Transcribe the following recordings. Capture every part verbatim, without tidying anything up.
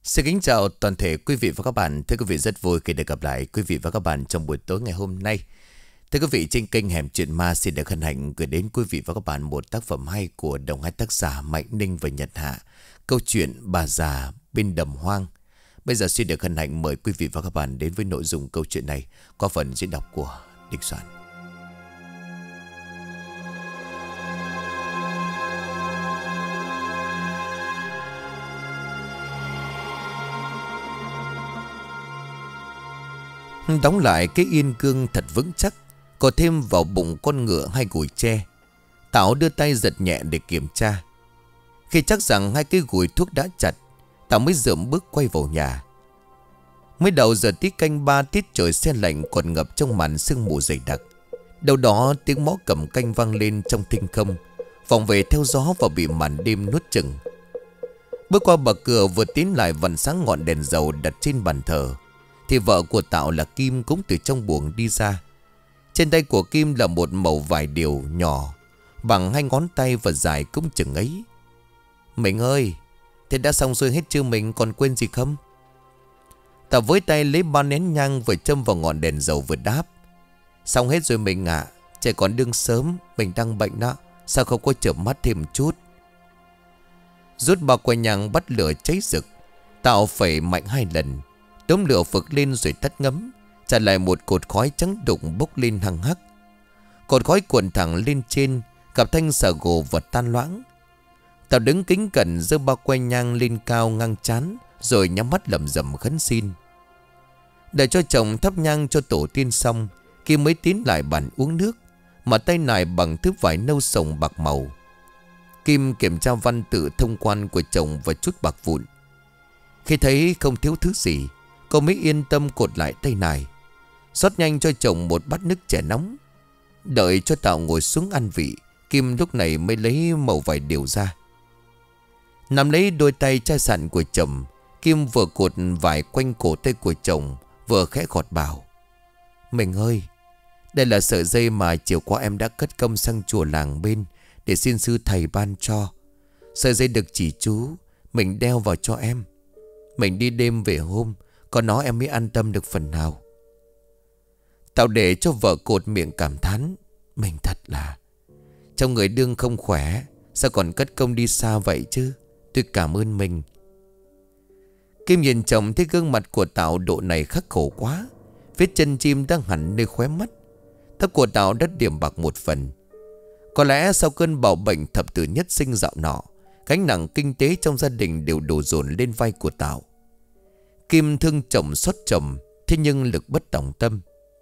Xin kính chào toàn thể quý vị và các bạn. Thưa quý vị, rất vui khi được gặp lại quý vị và các bạn trong buổi tối ngày hôm nay. Thưa quý vị, trên kênh Hẻm Chuyện Ma xin được hân hạnh gửi đến quý vị và các bạn một tác phẩm hay của đồng hai tác giả Mạnh Ninh và Nhật Hạ. Câu chuyện Bà Già Bên Đầm Hoang. Bây giờ xin được hân hạnh mời quý vị và các bạn đến với nội dung câu chuyện này qua phần diễn đọc của Đinh Soạn. Đóng lại cái yên cương thật vững chắc, có thêm vào bụng con ngựa hai gùi tre. Tảo đưa tay giật nhẹ để kiểm tra. Khi chắc rằng hai cái gùi thuốc đã chặt, Tảo mới dượm bước quay vào nhà. Mới đầu giờ tí canh ba, tiết trời se lạnh còn ngập trong màn sương mù dày đặc. Đâu đó tiếng mõ cầm canh vang lên trong thinh không, vòng về theo gió và bị màn đêm nuốt chửng. Bước qua bậc cửa vừa tiến lại vằn sáng ngọn đèn dầu đặt trên bàn thờ, thì vợ của Tạo là Kim cũng từ trong buồng đi ra. Trên tay của Kim là một mẩu vải điều nhỏ, bằng hai ngón tay và dài cũng chừng ấy. Mình ơi, thế đã xong xuôi hết chưa mình, còn quên gì không? Tạo với tay lấy ba nén nhang vừa châm vào ngọn đèn dầu vừa đáp. Xong hết rồi mình ạ, trẻ còn đương sớm, mình đang bệnh đó, sao không có chợp mắt thêm chút? Rút bao que nhang bắt lửa cháy rực, Tạo phẩy mạnh hai lần. Đốm lửa phực lên rồi tắt ngấm, trả lại một cột khói trắng đục bốc lên hăng hắc. Cột khói cuộn thẳng lên trên, cặp thanh xà gồ vật tan loãng. Tao đứng kính cẩn giơ bao que nhang lên cao ngang trán, rồi nhắm mắt lẩm rẩm khấn xin. Để cho chồng thắp nhang cho tổ tiên xong, Kim mới tiến lại bàn uống nước, mà tay nải bằng thứ vải nâu sồng bạc màu. Kim kiểm tra văn tự thông quan của chồng và chút bạc vụn. Khi thấy không thiếu thứ gì, cô mới yên tâm cột lại tay nải, xót nhanh cho chồng một bát nước chè nóng. Đợi cho Tạo ngồi xuống ăn vị, Kim lúc này mới lấy mẩu vải điều ra. Nắm lấy đôi tay chai sạn của chồng, Kim vừa cột vải quanh cổ tay của chồng, vừa khẽ khọt bảo: Mình ơi, đây là sợi dây mà chiều qua em đã cất công sang chùa làng bên để xin sư thầy ban cho. Sợi dây được chỉ chú, mình đeo vào cho em. Mình đi đêm về hôm, có nó em mới an tâm được phần nào. Tạo để cho vợ cột miệng cảm thán: Mình thật là trong người đương không khỏe, sao còn cất công đi xa vậy chứ? Tôi cảm ơn mình. Kim nhìn chồng thấy gương mặt của Tạo độ này khắc khổ quá. Vết chân chim đang hẳn nơi khóe mắt. Tóc của Tạo đã điểm bạc một phần. Có lẽ sau cơn bạo bệnh thập tử nhất sinh dạo nọ, gánh nặng kinh tế trong gia đình đều đổ dồn lên vai của Tạo. Kim thương chồng xót chồng, thế nhưng lực bất tòng tâm.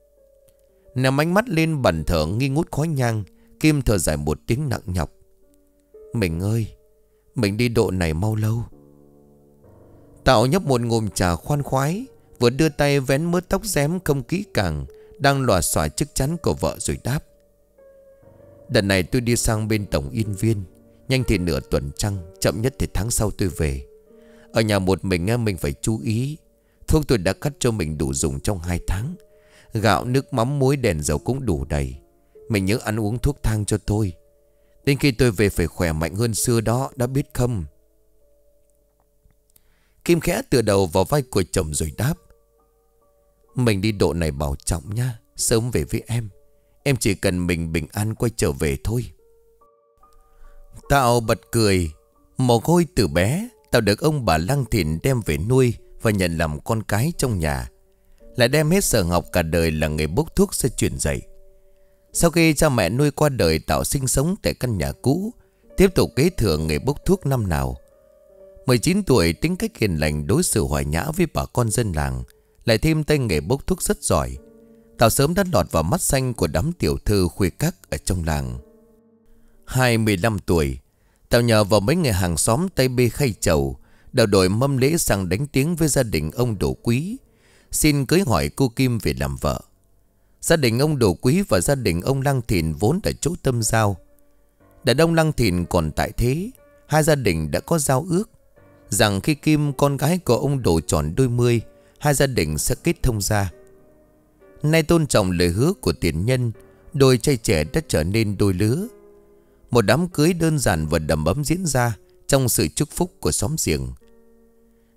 Nằm ánh mắt lên bàn thờ nghi ngút khói nhang, Kim thở dài một tiếng nặng nhọc: Mình ơi, mình đi độ này mau lâu. Tạo nhấp một ngụm trà khoan khoái, vừa đưa tay vén mớ tóc rém không kỹ càng đang lòa xòa trước chắn của vợ rồi đáp: Đợt này tôi đi sang bên Tổng Yên Viên, nhanh thì nửa tuần trăng, chậm nhất thì tháng sau tôi về. Ở nhà một mình mình phải chú ý. Thuốc tôi đã cắt cho mình đủ dùng trong hai tháng. Gạo, nước mắm, muối, đèn dầu cũng đủ đầy. Mình nhớ ăn uống thuốc thang cho tôi. Đến khi tôi về phải khỏe mạnh hơn xưa đó, đã biết không? Kim khẽ tựa đầu vào vai của chồng rồi đáp: Mình đi độ này bảo trọng nha, sớm về với em. Em chỉ cần mình bình an quay trở về thôi. Tạo bật cười. Mồ côi từ bé, Tạo được ông bà Lăng Thìn đem về nuôi và nhận làm con cái trong nhà, lại đem hết sở học cả đời là nghề bốc thuốc sẽ truyền dạy. Sau khi cha mẹ nuôi qua đời, Tạo sinh sống tại căn nhà cũ, tiếp tục kế thừa nghề bốc thuốc năm nào. mười chín tuổi, tính cách hiền lành, đối xử hòa nhã với bà con dân làng, lại thêm tay nghề bốc thuốc rất giỏi. Tạo sớm đã lọt vào mắt xanh của đám tiểu thư khuê các ở trong làng. Hai mươi lăm tuổi, Tạo nhờ vào mấy người hàng xóm tay bê khay chầu, đào đổi mâm lễ sang đánh tiếng với gia đình ông Đỗ Quý, xin cưới hỏi cô Kim về làm vợ. Gia đình ông Đỗ Quý và gia đình ông Lăng Thìn vốn ở chỗ tâm giao. Đàn ông Lăng Thìn còn tại thế, hai gia đình đã có giao ước rằng khi Kim, con gái của ông Đỗ, tròn đôi mươi, hai gia đình sẽ kết thông gia. Nay tôn trọng lời hứa của tiền nhân, đôi trai trẻ đã trở nên đôi lứa. Một đám cưới đơn giản và đầm ấm diễn ra trong sự chúc phúc của xóm giềng.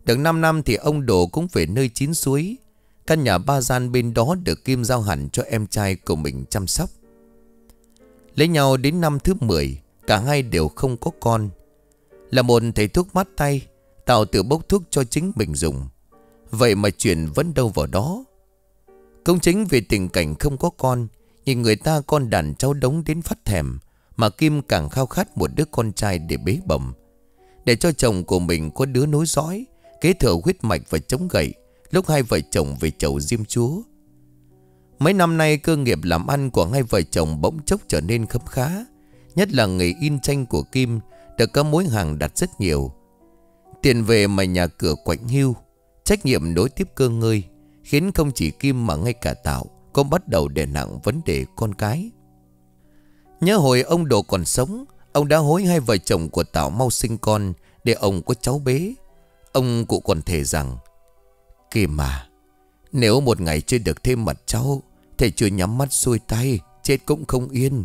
Từng 5 năm thì ông Đồ cũng về nơi chín suối. Căn nhà ba gian bên đó được Kim giao hẳn cho em trai của mình chăm sóc. Lấy nhau đến năm thứ mười, cả hai đều không có con. Là một thầy thuốc mát tay, Tạo tự bốc thuốc cho chính mình dùng. Vậy mà chuyện vẫn đâu vào đó. Cũng chính vì tình cảnh không có con, nhìn người ta con đàn cháu đống đến phát thèm, mà Kim càng khao khát một đứa con trai để bế bẩm, để cho chồng của mình có đứa nối dõi, kế thừa huyết mạch và chống gậy lúc hai vợ chồng về chầu Diêm Chúa. Mấy năm nay cơ nghiệp làm ăn của hai vợ chồng bỗng chốc trở nên khấm khá. Nhất là nghề in tranh của Kim được các mối hàng đặt rất nhiều. Tiền về mà nhà cửa quạnh hiu, trách nhiệm nối tiếp cơ ngơi, khiến không chỉ Kim mà ngay cả Tạo cũng bắt đầu đè nặng vấn đề con cái. Nhớ hồi ông Đồ còn sống, ông đã hối hai vợ chồng của Tạo mau sinh con để ông có cháu bế. Ông cụ còn thề rằng: Kim à, nếu một ngày chưa được thêm mặt cháu, thầy chưa nhắm mắt xuôi tay, chết cũng không yên.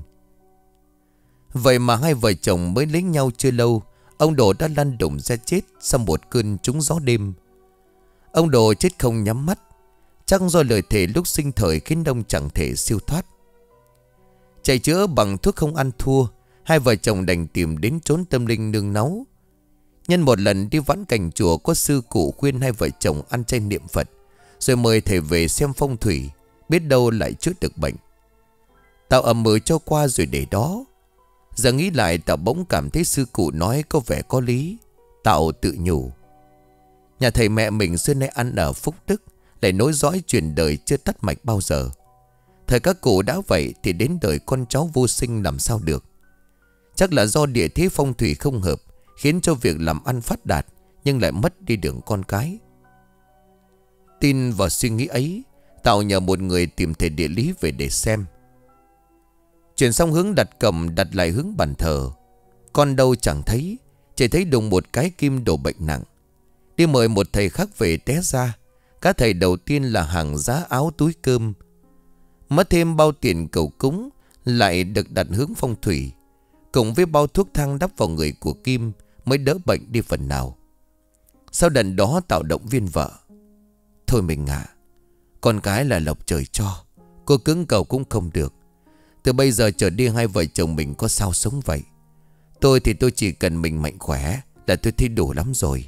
Vậy mà hai vợ chồng mới lấy nhau chưa lâu, ông Đồ đã lăn đùng ra chết sau một cơn trúng gió đêm. Ông Đồ chết không nhắm mắt, chắc do lời thề lúc sinh thời khiến ông chẳng thể siêu thoát. Chạy chữa bằng thuốc không ăn thua, hai vợ chồng đành tìm đến chốn tâm linh nương náu. Nhân một lần đi vãn cảnh chùa, có sư cụ khuyên hai vợ chồng ăn chay niệm Phật, rồi mời thầy về xem phong thủy, biết đâu lại chữa được bệnh. Tạo ầm mừ cho qua rồi để đó. Giờ nghĩ lại, Tạo bỗng cảm thấy sư cụ nói có vẻ có lý. Tạo tự nhủ: nhà thầy mẹ mình xưa nay ăn ở phúc đức, lại nối dõi truyền đời chưa tắt mạch bao giờ. Thời các cụ đã vậy thì đến đời con cháu vô sinh làm sao được. Chắc là do địa thế phong thủy không hợp, khiến cho việc làm ăn phát đạt nhưng lại mất đi đường con cái. Tin vào suy nghĩ ấy, Tạo nhờ một người tìm thầy địa lý về để xem. Chuyển xong hướng đặt cầm, đặt lại hướng bàn thờ. Con đâu chẳng thấy, chỉ thấy đùng một cái Kim đổ bệnh nặng. Đi mời một thầy khác về té ra, các thầy đầu tiên là hàng giá áo túi cơm. Mất thêm bao tiền cầu cúng, lại được đặt hướng phong thủy, cùng với bao thuốc thang đắp vào người của Kim, mới đỡ bệnh đi phần nào. Sau đợt đó Tạo động viên vợ: thôi mình ạ, con cái là lộc trời cho, cô cứng cầu cũng không được. Từ bây giờ trở đi hai vợ chồng mình có sao sống vậy. Tôi thì tôi chỉ cần mình mạnh khỏe là tôi thấy đủ lắm rồi.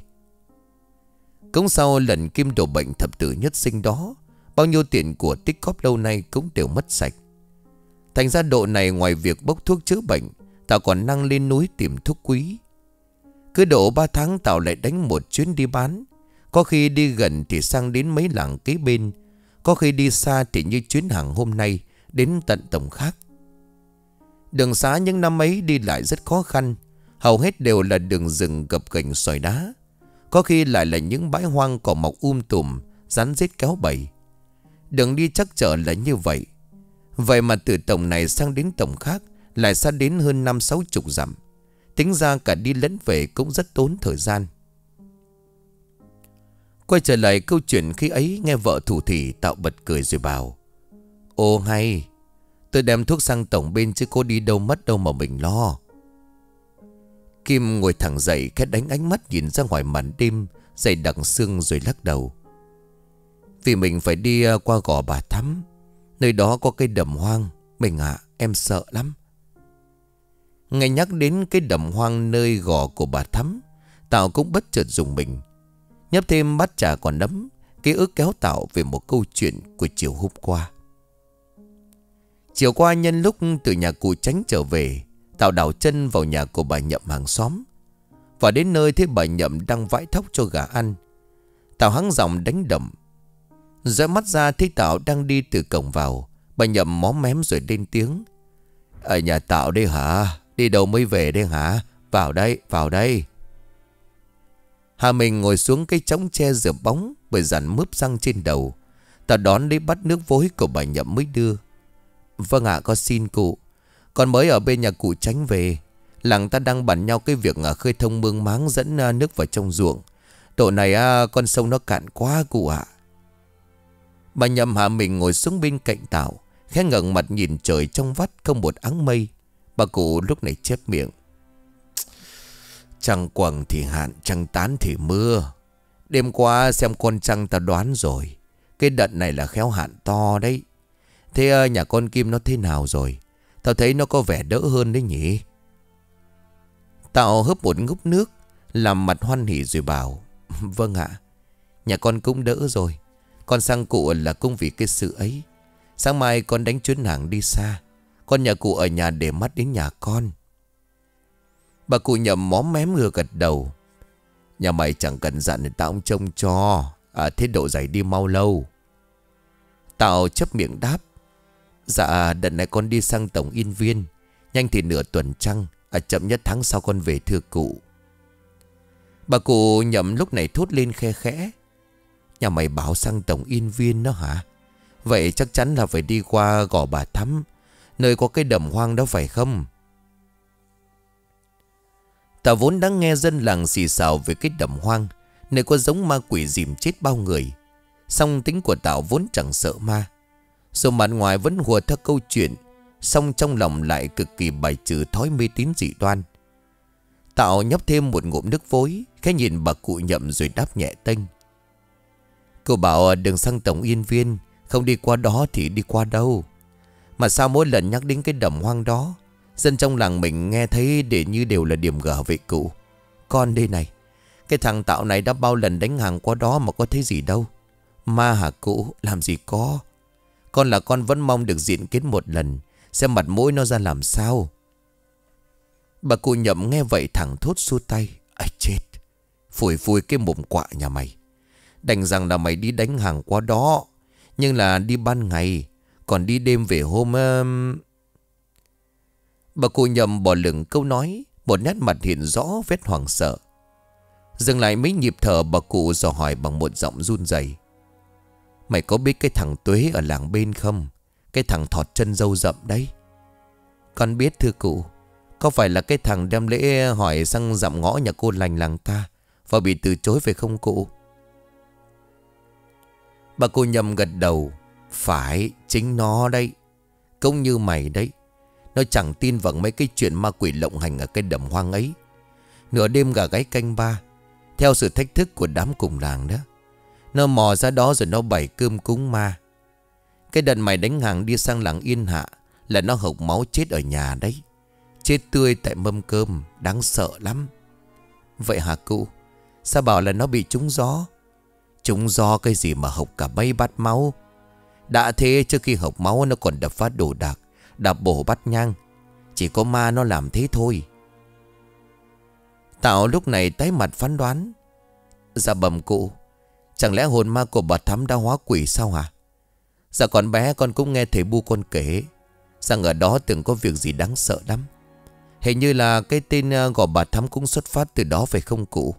Cũng sau lần Kim đổ bệnh thập tử nhất sinh đó, bao nhiêu tiền của tích cóp lâu nay cũng đều mất sạch. Thành ra độ này ngoài việc bốc thuốc chữa bệnh, Tạo còn năng lên núi tìm thuốc quý. Cứ độ ba tháng Tạo lại đánh một chuyến đi bán. Có khi đi gần thì sang đến mấy làng kế bên, có khi đi xa thì như chuyến hàng hôm nay đến tận Tổng Khác. Đường xá những năm ấy đi lại rất khó khăn, hầu hết đều là đường rừng gập ghềnh sỏi đá, có khi lại là những bãi hoang cỏ mọc um tùm, rắn rết kéo bầy. Đường đi chắc chở là như vậy. Vậy mà từ tổng này sang đến tổng khác lại xa đến hơn năm sáu chục dặm. Tính ra cả đi lẫn về cũng rất tốn thời gian. Quay trở lại câu chuyện khi ấy, nghe vợ thủ thỉ, Tạo bật cười rồi bảo: ô hay, tôi đem thuốc sang tổng bên chứ cô đi đâu mất đâu mà mình lo. Kim ngồi thẳng dậy, khẽ đánh ánh mắt nhìn ra ngoài màn đêm dày đặc sương rồi lắc đầu: vì mình phải đi qua Gò Bà Thắm, nơi đó có cây đầm hoang. Mình ạ, à, em sợ lắm. Nghe nhắc đến cái đầm hoang nơi gò của bà Thắm, Tạo cũng bất chợt dùng mình. Nhấp thêm bát trà còn nấm, ký ức kéo Tạo về một câu chuyện của chiều hôm qua. Chiều qua nhân lúc từ nhà cụ Tránh trở về, Tạo đảo chân vào nhà của bà Nhậm hàng xóm. Và đến nơi thấy bà Nhậm đang vãi thóc cho gà ăn. Tạo hắng giọng đánh đậm. Rẽ mắt ra thấy Tạo đang đi từ cổng vào. Bà Nhậm móm mém rồi lên tiếng: ở nhà Tạo đây hả? Đi đâu mới về đây hả? Vào đây, vào đây. Hà mình ngồi xuống cái chõng tre rửa bóng, bởi dàn mướp răng trên đầu. Tạo đón lấy bát nước vối của bà Nhậm mới đưa. Vâng ạ, con xin cụ. Con mới ở bên nhà cụ Tránh về. Làng ta đang bàn nhau cái việc khơi thông mương máng dẫn nước vào trong ruộng. Độ này con sông nó cạn quá cụ ạ. Bà Nhậm hạ mình ngồi xuống bên cạnh Tạo, khẽ ngẩng mặt nhìn trời trong vắt không một áng mây. Bà cụ lúc này chép miệng: trăng quầng thì hạn, trăng tán thì mưa. Đêm qua xem con trăng ta đoán rồi. Cái đợt này là khéo hạn to đấy. Thế nhà con Kim nó thế nào rồi? Tao thấy nó có vẻ đỡ hơn đấy nhỉ? Tạo hớp một ngụm nước, làm mặt hoan hỉ rồi bảo: Vâng ạ, nhà con cũng đỡ rồi. Con sang cụ là cũng vì cái sự ấy. Sáng mai con đánh chuyến hàng đi xa. Con nhà cụ ở nhà để mắt đến nhà con. Bà cụ Nhậm móm mém ngừa gật đầu: Nhà mày chẳng cần dặn thì tao cũng trông cho. À, thế độ giày đi mau lâu. Tao chấp miệng đáp: Dạ đợt này con đi sang Tổng Yên Viên. Nhanh thì nửa tuần trăng, à, chậm nhất tháng sau con về thưa cụ. Bà cụ Nhậm lúc này thốt lên khe khẽ: Nhà mày bảo sang Tổng Yên Viên đó hả? Vậy chắc chắn là phải đi qua Gò Bà Thắm, nơi có cái đầm hoang đó phải không? Ta vốn đang nghe dân làng xì xào về cái đầm hoang, nơi có giống ma quỷ dìm chết bao người. Song tính của Tảo vốn chẳng sợ ma. Dù mặt ngoài vẫn hùa theo câu chuyện, song trong lòng lại cực kỳ bài trừ thói mê tín dị đoan. Tảo nhấp thêm một ngụm nước vối, khẽ nhìn bà cụ Nhậm rồi đáp nhẹ tênh: Cô bảo đừng sang Tổng Yên Viên, không đi qua đó thì đi qua đâu? Mà sao mỗi lần nhắc đến cái đầm hoang đó, dân trong làng mình nghe thấy để như đều là điểm gở vậy cụ? Con đây này, cái thằng Tạo này đã bao lần đánh hàng qua đó mà có thấy gì đâu. Ma hả cụ? Làm gì có. Con là con vẫn mong được diện kiến một lần, xem mặt mũi nó ra làm sao. Bà cụ Nhậm nghe vậy thẳng thốt xua tay: Ây chết, phủi phui cái mồm quạ nhà mày. Đành rằng là mày đi đánh hàng qua đó, nhưng là đi ban ngày, còn đi đêm về hôm... Um... Bà cụ Nhậm bỏ lửng câu nói, một nét mặt hiện rõ vết hoảng sợ. Dừng lại mấy nhịp thở, bà cụ dò hỏi bằng một giọng run rẩy: Mày có biết cái thằng Tuế ở làng bên không? Cái thằng thọt chân râu rậm đấy. Con biết thưa cụ. Có phải là cái thằng đem lễ hỏi sang dặm ngõ nhà cô lành làng ta và bị từ chối phải không cụ? Bà cụ Nhậm gật đầu: Phải, chính nó đấy. Cũng như mày đấy. Nó chẳng tin vào mấy cái chuyện ma quỷ lộng hành ở cái đầm hoang ấy. Nửa đêm gà gáy canh ba, theo sự thách thức của đám cùng làng đó, nó mò ra đó rồi nó bày cơm cúng ma. Cái đợt mày đánh hàng đi sang làng Yên Hạ là nó hộc máu chết ở nhà đấy. Chết tươi tại mâm cơm, đáng sợ lắm. Vậy hả cụ? Sao bảo là nó bị trúng gió? Trúng gió cái gì mà hộc cả mấy bát máu? Đã thế trước khi hộc máu nó còn đập phát đồ đạc, đạp bổ bát nhang. Chỉ có ma nó làm thế thôi. Tạo lúc này tái mặt phán đoán: Dạ bẩm cụ, chẳng lẽ hồn ma của bà Thắm đã hóa quỷ sao hả? Dạ còn bé con cũng nghe thầy Bu con kể rằng ở đó từng có việc gì đáng sợ lắm. Hình như là cái tên Gò Bà Thắm cũng xuất phát từ đó phải không cụ?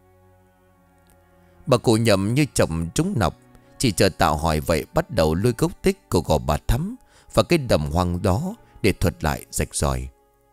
Bà cụ Nhậm như chồng trúng nọc, chỉ chờ Tạo hỏi vậy bắt đầu lôi gốc tích của Gò Bà Thắm và cái đầm hoang đó để thuật lại rạch ròi.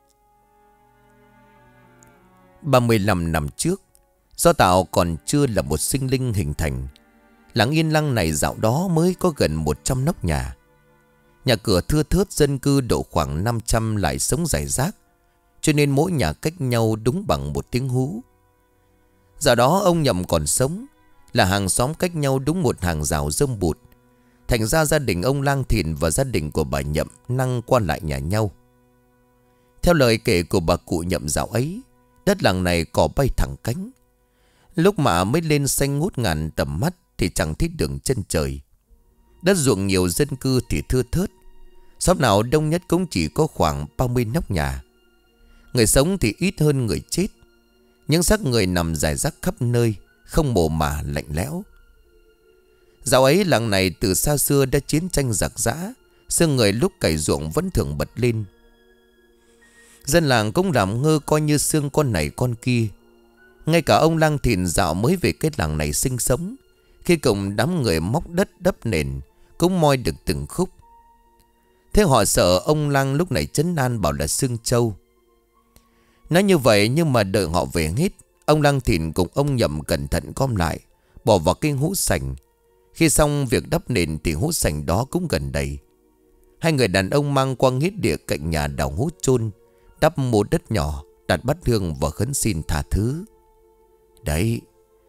ba mươi lăm năm trước, do Tạo còn chưa là một sinh linh hình thành, làng Yên Lăng này dạo đó mới có gần một trăm nóc nhà. Nhà cửa thưa thớt, dân cư độ khoảng năm trăm lại sống rải rác, cho nên mỗi nhà cách nhau đúng bằng một tiếng hú. Dạo đó ông Nhậm còn sống, là hàng xóm cách nhau đúng một hàng rào rông bụt. Thành ra gia đình ông Lang Thìn và gia đình của bà Nhậm năng qua lại nhà nhau. Theo lời kể của bà cụ Nhậm dạo ấy, đất làng này cỏ bay thẳng cánh. Lúc mà mới lên xanh ngút ngàn tầm mắt thì chẳng thấy đường chân trời. Đất ruộng nhiều, dân cư thì thưa thớt. Xóm nào đông nhất cũng chỉ có khoảng ba mươi nóc nhà. Người sống thì ít hơn người chết. Những xác người nằm rải rác khắp nơi, không mồ mả lạnh lẽo. Dạo ấy làng này từ xa xưa đã chiến tranh giặc giã, xương người lúc cày ruộng vẫn thường bật lên. Dân làng cũng làm ngơ coi như xương con này con kia. Ngay cả ông Lang Thìn dạo mới về cái làng này sinh sống, khi cùng đám người móc đất đắp nền cũng moi được từng khúc. Thế họ sợ ông Lang lúc này trấn an bảo là xương trâu. Nói như vậy nhưng mà đợi họ về hết, ông Lang Thìn cùng ông Nhậm cẩn thận gom lại, bỏ vào cái hũ sành. Khi xong việc đắp nền thì hũ sành đó cũng gần đầy. Hai người đàn ông mang qua nghĩa địa cạnh nhà đào hũ chôn, đắp mô đất nhỏ, đặt bát hương và khấn xin tha thứ. Đấy,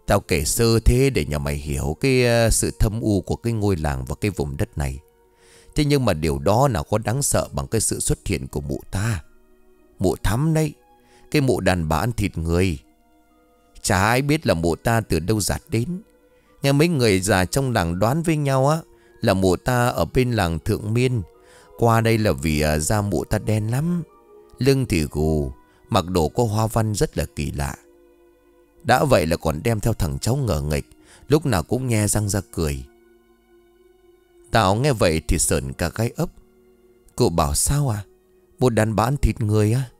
Tao kể sơ thế để nhà mày hiểu cái uh, sự thâm u của cái ngôi làng và cái vùng đất này. Thế nhưng mà điều đó nào có đáng sợ bằng cái sự xuất hiện của mụ ta. Mụ Thắm đấy, cái mụ đàn bà ăn thịt người. Chả ai biết là mụ ta từ đâu giạt đến. Nghe mấy người già trong làng đoán với nhau á, là mụ ta ở bên làng Thượng Miên. Qua đây là vì uh, da mụ ta đen lắm, lưng thì gù, mặc đồ có hoa văn rất là kỳ lạ. Đã vậy là còn đem theo thằng cháu ngờ nghịch, lúc nào cũng nhe răng ra cười. Tao nghe vậy thì sởn cả gai ốc. Cô bảo sao à? Một đàn bà ăn thịt người á?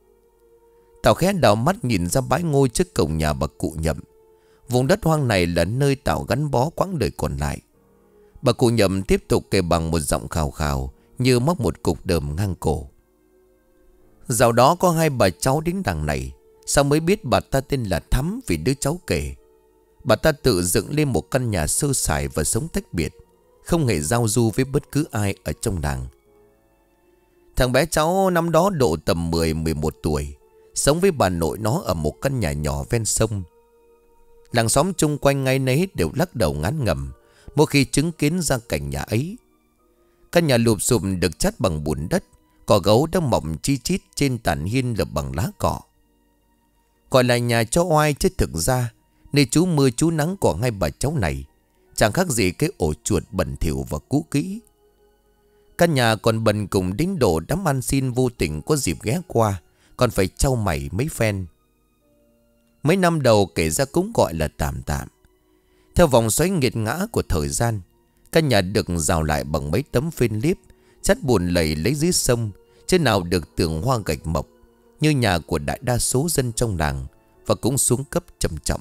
Tao khẽ đảo mắt nhìn ra bãi ngôi trước cổng nhà bà cụ Nhậm. Vùng đất hoang này là nơi Tao gắn bó quãng đời còn lại. Bà cụ Nhậm tiếp tục kể bằng một giọng khào khào, như móc một cục đờm ngang cổ. Dạo đó có hai bà cháu đến đằng này. Sao mới biết bà ta tên là Thắm vì đứa cháu kể. Bà ta tự dựng lên một căn nhà sơ sài và sống tách biệt, không hề giao du với bất cứ ai ở trong làng. Thằng bé cháu năm đó độ tầm mười mười một tuổi, sống với bà nội nó ở một căn nhà nhỏ ven sông. Làng xóm chung quanh ngay nấy đều lắc đầu ngán ngẩm mỗi khi chứng kiến ra cảnh nhà ấy. Căn nhà lụp xụp được chát bằng bùn đất, cỏ gấu đã mọc chi chít trên tàn hiên lợp bằng lá cỏ. Gọi là nhà cho oai chứ thực ra nơi trú mưa trú nắng của hai bà cháu này chẳng khác gì cái ổ chuột bẩn thỉu và cũ kỹ. Căn nhà còn bần cùng đến độ đám ăn xin vô tình có dịp ghé qua còn phải trau mày mấy phen. Mấy năm đầu kể ra cũng gọi là tạm tạm. Theo vòng xoáy nghiệt ngã của thời gian, căn nhà được rào lại bằng mấy tấm phên liếp chát bùn lầy lấy dưới sông, chứ nào được tường hoa gạch mộc như nhà của đại đa số dân trong làng, và cũng xuống cấp trầm trọng.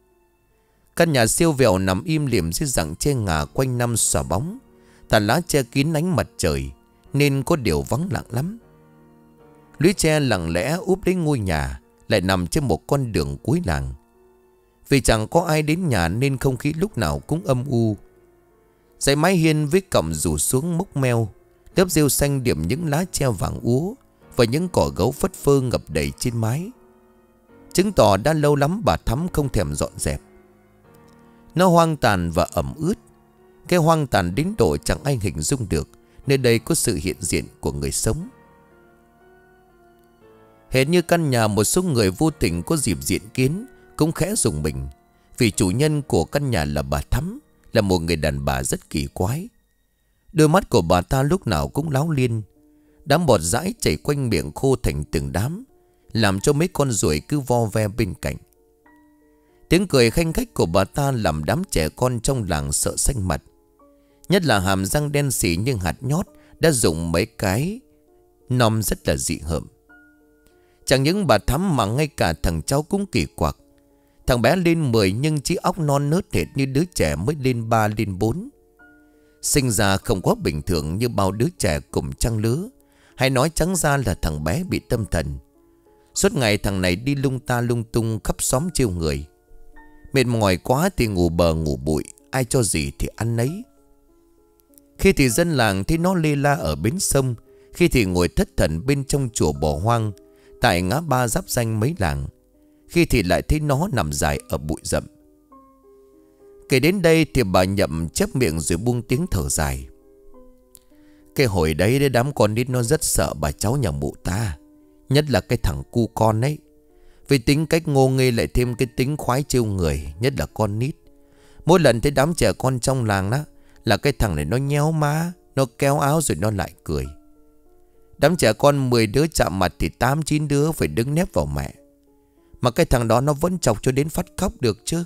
Căn nhà siêu vẹo nằm im lìm dưới rặng tre ngà quanh năm xòa bóng, tàn lá che kín ánh mặt trời nên có điều vắng lặng lắm. Lũy tre lặng lẽ úp lấy ngôi nhà lại nằm trên một con đường cuối làng. Vì chẳng có ai đến nhà nên không khí lúc nào cũng âm u. Dãy mái hiên với cọng rủ xuống mốc meo, lớp rêu xanh điểm những lá tre vàng úa và những cỏ gấu phất phơ ngập đầy trên mái, chứng tỏ đã lâu lắm bà Thắm không thèm dọn dẹp. Nó hoang tàn và ẩm ướt. Cái hoang tàn đến độ chẳng ai hình dung được nơi đây có sự hiện diện của người sống. Hệt như căn nhà một số người vô tình có dịp diện kiến cũng khẽ rùng mình, vì chủ nhân của căn nhà là bà Thắm, là một người đàn bà rất kỳ quái. Đôi mắt của bà ta lúc nào cũng láo liên, đám bọt dãi chảy quanh miệng khô thành từng đám, làm cho mấy con ruồi cứ vo ve bên cạnh. Tiếng cười khanh khách của bà ta làm đám trẻ con trong làng sợ xanh mặt. Nhất là hàm răng đen xỉ như hạt nhót đã dùng mấy cái nom rất là dị hợm. Chẳng những bà Thắm mà ngay cả thằng cháu cũng kỳ quặc. Thằng bé lên mười nhưng trí óc non nớt hệt như đứa trẻ mới lên ba lên bốn. Sinh ra không có bình thường như bao đứa trẻ cùng trang lứa. Hay nói trắng ra là thằng bé bị tâm thần. Suốt ngày thằng này đi lung ta lung tung khắp xóm trêu người. Mệt mỏi quá thì ngủ bờ ngủ bụi, ai cho gì thì ăn nấy. Khi thì dân làng thấy nó lê la ở bến sông, khi thì ngồi thất thần bên trong chùa bỏ hoang tại ngã ba giáp ranh mấy làng, khi thì lại thấy nó nằm dài ở bụi rậm. Kể đến đây thì bà Nhậm chép miệng rồi buông tiếng thở dài. Cái hồi đấy đám con nít nó rất sợ bà cháu nhà mụ ta, nhất là cái thằng cu con ấy. Vì tính cách ngô nghê lại thêm cái tính khoái trêu người, nhất là con nít. Mỗi lần thấy đám trẻ con trong làng đó là cái thằng này nó nhéo má, nó kéo áo rồi nó lại cười. Đám trẻ con mười đứa chạm mặt thì tám chín đứa phải đứng nép vào mẹ. Mà cái thằng đó nó vẫn chọc cho đến phát khóc được chứ.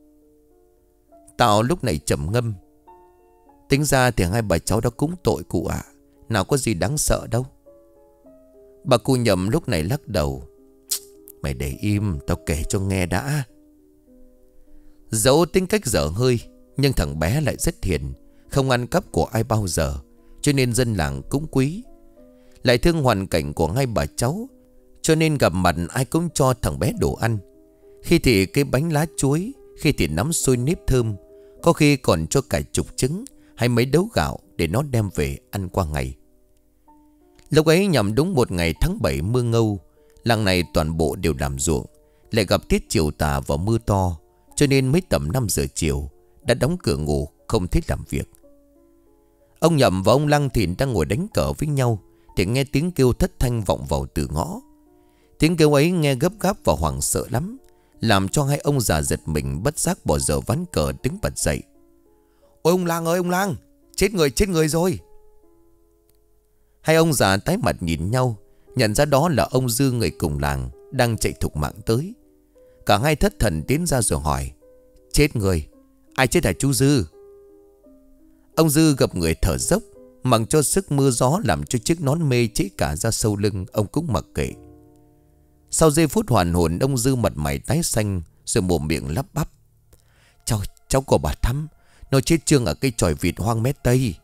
Tạo lúc này trầm ngâm. Tính ra thì hai bà cháu đó cũng tội cụ ạ, nào có gì đáng sợ đâu. Bà cụ Nhậm lúc này lắc đầu. Mày để im, tao kể cho nghe đã. Dẫu tính cách dở hơi, nhưng thằng bé lại rất hiền, không ăn cắp của ai bao giờ, cho nên dân làng cũng quý. Lại thương hoàn cảnh của hai bà cháu, cho nên gặp mặt ai cũng cho thằng bé đồ ăn. Khi thì cái bánh lá chuối, khi thì nắm xôi nếp thơm, có khi còn cho cả chục trứng hay mấy đấu gạo để nó đem về ăn qua ngày. Lúc ấy nhằm đúng một ngày tháng bảy mưa ngâu, làng này toàn bộ đều làm ruộng, lại gặp tiết chiều tà và mưa to, cho nên mới tầm năm giờ chiều đã đóng cửa ngủ, không thích làm việc. Ông Nhậm và ông Lăng Thìn đang ngồi đánh cờ với nhau thì nghe tiếng kêu thất thanh vọng vào từ ngõ. Tiếng kêu ấy nghe gấp gáp và hoảng sợ lắm, làm cho hai ông già giật mình, bất giác bỏ dở ván cờ đứng bật dậy. Ôi ông Lang ơi, ông Lang, chết người chết người rồi. Hai ông già tái mặt nhìn nhau, nhận ra đó là ông Dư người cùng làng đang chạy thục mạng tới. Cả hai thất thần tiến ra rồi hỏi: Chết người? Ai chết hả chú Dư? Ông Dư gặp người thở dốc, mặc cho sức mưa gió làm cho chiếc nón mê trễ cả ra sau lưng, ông cũng mặc kệ. Sau giây phút hoàn hồn, ông Dư mặt mày tái xanh rồi mồm miệng lắp bắp: Cháu, cháu của bà Thắm, nó chết trương ở cây chòi vịt hoang mé Tây.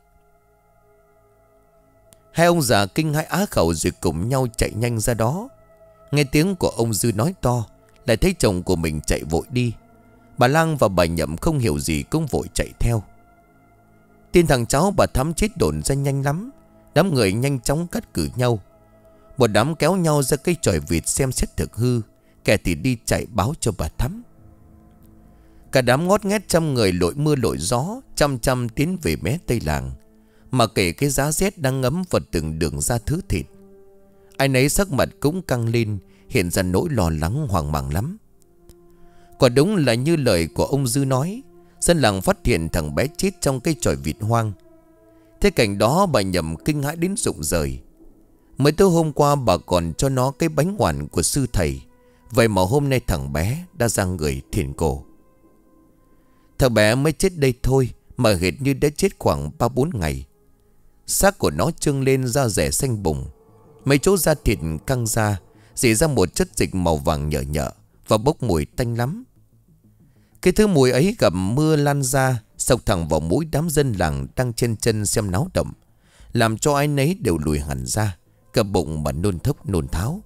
Hai ông già kinh hãi á khẩu rồi cùng nhau chạy nhanh ra đó. Nghe tiếng của ông Dư nói to, lại thấy chồng của mình chạy vội đi. Bà Lang và bà Nhậm không hiểu gì cũng vội chạy theo. Tin thằng cháu bà Thắm chết đồn ra nhanh lắm. Đám người nhanh chóng cắt cử nhau. Một đám kéo nhau ra cây chòi vịt xem xét thực hư, kẻ thì đi chạy báo cho bà Thắm. Cả đám ngót nghét trăm người lội mưa lội gió, chăm chăm tiến về mé Tây làng, mà kể cái giá rét đang ngấm vào từng đường ra thứ thịt. Ai nấy sắc mặt cũng căng lên, hiện ra nỗi lo lắng hoang mang lắm. Quả đúng là như lời của ông Dư nói, dân làng phát hiện thằng bé chết trong cây chòi vịt hoang. Thế cảnh đó bà Nhậm kinh hãi đến rụng rời. Mới tối hôm qua bà còn cho nó cái bánh oản của sư thầy, vậy mà hôm nay thằng bé đã ra người thiền cổ. Thằng bé mới chết đây thôi mà hệt như đã chết khoảng ba bốn ngày. Xác của nó trưng lên da rẻ xanh bùng, mấy chỗ da thịt căng ra, rỉ ra một chất dịch màu vàng nhợ nhợ và bốc mùi tanh lắm. Cái thứ mùi ấy gặp mưa lan ra, xộc thẳng vào mũi đám dân làng đang trên chân xem náo động, làm cho ai nấy đều lùi hẳn ra, cập bụng mà nôn thốc nôn tháo.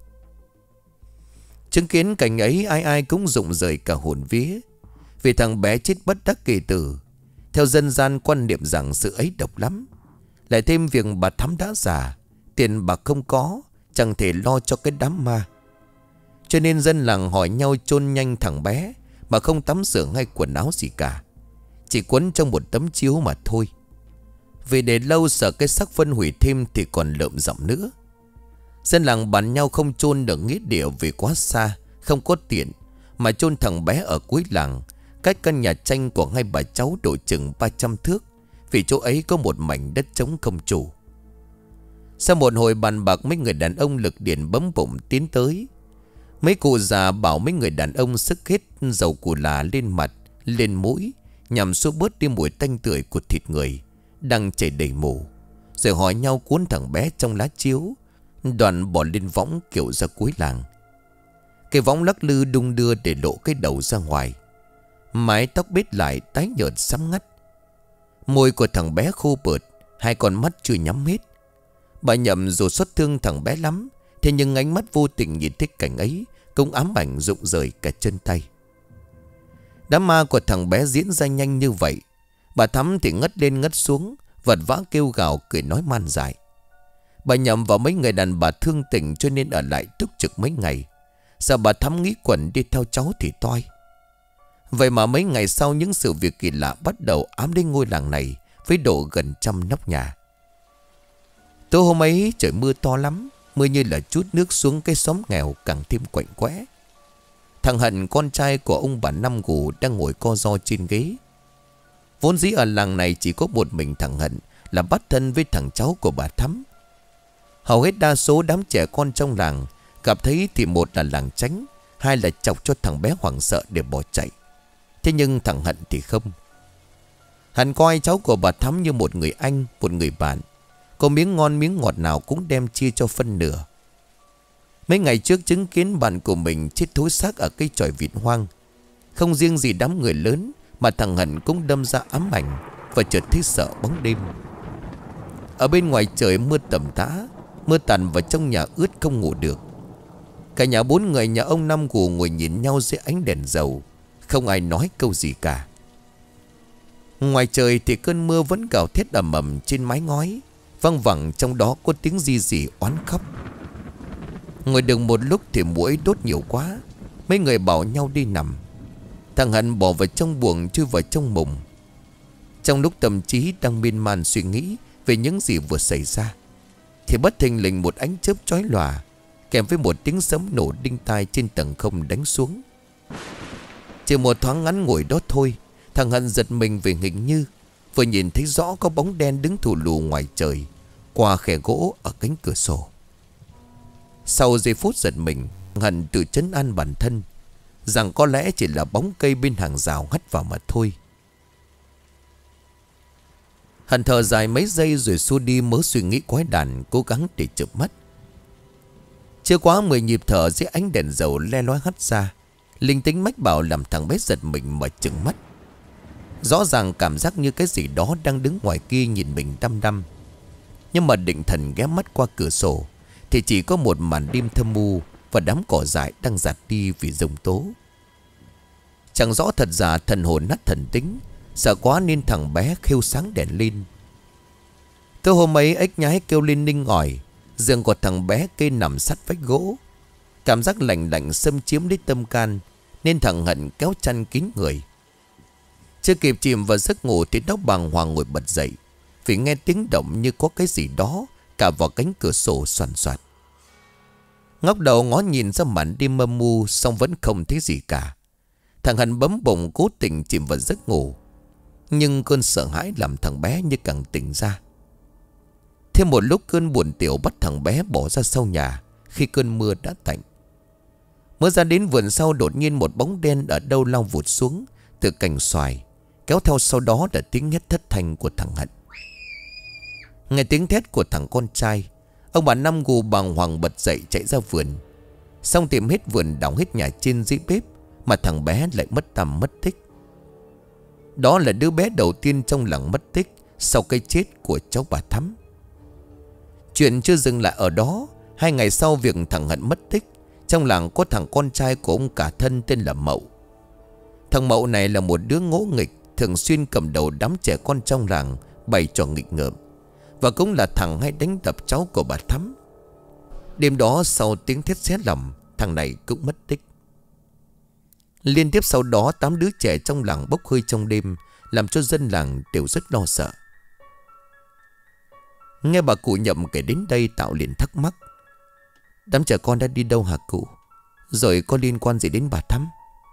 Chứng kiến cảnh ấy, ai ai cũng rụng rời cả hồn vía, vì thằng bé chết bất đắc kỳ tử. Theo dân gian quan niệm rằng sự ấy độc lắm, lại thêm việc bà Thắm đã già, tiền bạc không có, chẳng thể lo cho cái đám ma, cho nên dân làng hỏi nhau chôn nhanh thằng bé mà không tắm rửa hay quần áo gì cả, chỉ quấn trong một tấm chiếu mà thôi. Vì để lâu sợ cái xác phân hủy thêm thì còn lợm giọng nữa. Dân làng bàn nhau không chôn được nghĩa địa vì quá xa, không có tiện, mà chôn thằng bé ở cuối làng, cách căn nhà tranh của hai bà cháu độ chừng ba trăm thước, vì chỗ ấy có một mảnh đất trống không chủ. Sau một hồi bàn bạc, mấy người đàn ông lực điển bấm bụng tiến tới. Mấy cụ già bảo mấy người đàn ông sức hết dầu cù là lên mặt, lên mũi, nhằm xua bớt đi mùi tanh tưởi của thịt người đang chảy đầy mù, rồi hỏi nhau cuốn thằng bé trong lá chiếu, đoàn bỏ lên võng kiểu ra cuối làng. Cái võng lắc lư đung đưa để lộ cái đầu ra ngoài. Mái tóc bết lại tái nhợt xám ngắt. Môi của thằng bé khô bợt, hai con mắt chưa nhắm hết. Bà Nhậm dù xót thương thằng bé lắm, thế nhưng ánh mắt vô tình nhìn thấy cảnh ấy cũng ám ảnh rụng rời cả chân tay. Đám ma của thằng bé diễn ra nhanh như vậy, bà Thắm thì ngất lên ngất xuống, vật vã kêu gào cười nói man dại. Bà Nhậm và mấy người đàn bà thương tình cho nên ở lại túc trực mấy ngày. Sao bà Thắm nghĩ quẩn đi theo cháu thì toi. Vậy mà mấy ngày sau, những sự việc kỳ lạ bắt đầu ám đến ngôi làng này với độ gần trăm nóc nhà. Tối hôm ấy trời mưa to lắm, mưa như là chút nước xuống cái xóm nghèo càng thêm quạnh quẽ. Thằng Hận, con trai của ông bà Năm Gù, đang ngồi co ro trên ghế. Vốn dĩ ở làng này chỉ có một mình thằng Hận là bắt thân với thằng cháu của bà Thắm. Hầu hết đa số đám trẻ con trong làng gặp thấy thì một là làng tránh, hai là chọc cho thằng bé hoảng sợ để bỏ chạy. Thế nhưng thằng Hận thì không. Hận coi cháu của bà Thắm như một người anh, một người bạn. Có miếng ngon miếng ngọt nào cũng đem chia cho phân nửa. Mấy ngày trước chứng kiến bạn của mình chết thối xác ở cây chòi vịt hoang, không riêng gì đám người lớn mà thằng Hận cũng đâm ra ám ảnh và chợt thấy sợ bóng đêm. Ở bên ngoài trời mưa tầm tã, mưa tàn vào trong nhà ướt không ngủ được. Cả nhà bốn người nhà ông Năm Gù ngồi nhìn nhau dưới ánh đèn dầu, không ai nói câu gì cả. Ngoài trời thì cơn mưa vẫn gào thét ầm ầm trên mái ngói, văng vẳng trong đó có tiếng ri rỉ oán khóc. Ngồi được một lúc thì muỗi đốt nhiều quá, mấy người bảo nhau đi nằm. Thằng Hận bỏ vào trong buồng chui vào trong mùng. Trong lúc tâm trí đang miên man suy nghĩ về những gì vừa xảy ra, thì bất thình lình một ánh chớp chói lòa kèm với một tiếng sấm nổ đinh tai trên tầng không đánh xuống. Chỉ một thoáng ngắn ngủi đó thôi, thằng Hận giật mình về hình như vừa nhìn thấy rõ có bóng đen đứng thù lù ngoài trời qua khe gỗ ở cánh cửa sổ. Sau giây phút giật mình, Hận tự trấn an bản thân rằng có lẽ chỉ là bóng cây bên hàng rào hắt vào mà thôi. Hận thở dài mấy giây rồi xua đi mớ suy nghĩ quái đản, cố gắng để chợp mắt. Chưa quá mười nhịp thở dưới ánh đèn dầu le lói hắt ra, linh tính mách bảo làm thằng bé giật mình mà trừng mắt. Rõ ràng cảm giác như cái gì đó đang đứng ngoài kia nhìn mình đăm đăm. Nhưng mà định thần ghé mắt qua cửa sổ thì chỉ có một màn đêm thâm u và đám cỏ dại đang giạt đi vì giông tố. Chẳng rõ thật giả thần hồn nát thần tính, sợ quá nên thằng bé khêu sáng đèn lên. Tối hôm ấy ếch nhái kêu lên ninh ỏi, giường của thằng bé kê nằm sát vách gỗ. Cảm giác lạnh lạnh xâm chiếm lấy tâm can nên thằng Hận kéo chăn kín người. Chưa kịp chìm vào giấc ngủ thì nó bàng hoàng ngồi bật dậy vì nghe tiếng động như có cái gì đó cả vào cánh cửa sổ xoàn xoạt. Ngóc đầu ngó nhìn ra màn đêm mơ mu, xong vẫn không thấy gì cả. Thằng Hận bấm bụng cố tình chìm vào giấc ngủ, nhưng cơn sợ hãi làm thằng bé như càng tỉnh ra. Thêm một lúc cơn buồn tiểu bắt thằng bé bỏ ra sau nhà khi cơn mưa đã tạnh. Mới ra đến vườn sau, đột nhiên một bóng đen ở đâu lao vụt xuống từ cành xoài, kéo theo sau đó là tiếng hét thất thanh của thằng Hận. Nghe tiếng thét của thằng con trai, ông bà Năm Gù bàng hoàng bật dậy chạy ra vườn. Xong tìm hết vườn, đóng hết nhà trên dưới bếp, mà thằng bé lại mất tăm mất tích. Đó là đứa bé đầu tiên trong làng mất tích sau cái chết của cháu bà Thắm. Chuyện chưa dừng lại ở đó. Hai ngày sau việc thằng Hận mất tích, trong làng có thằng con trai của ông cả thân tên là Mậu. Thằng Mậu này là một đứa ngỗ nghịch, thường xuyên cầm đầu đám trẻ con trong làng bày trò nghịch ngợm, và cũng là thằng hay đánh đập cháu của bà Thắm. Đêm đó sau tiếng thét xé lòng, thằng này cũng mất tích. Liên tiếp sau đó tám đứa trẻ trong làng bốc hơi trong đêm, làm cho dân làng đều rất lo sợ. Nghe bà cụ Nhậm kể đến đây, Tạo liền thắc mắc: đám trẻ con đã đi đâu hả cụ? Rồi có liên quan gì đến bà Thắm?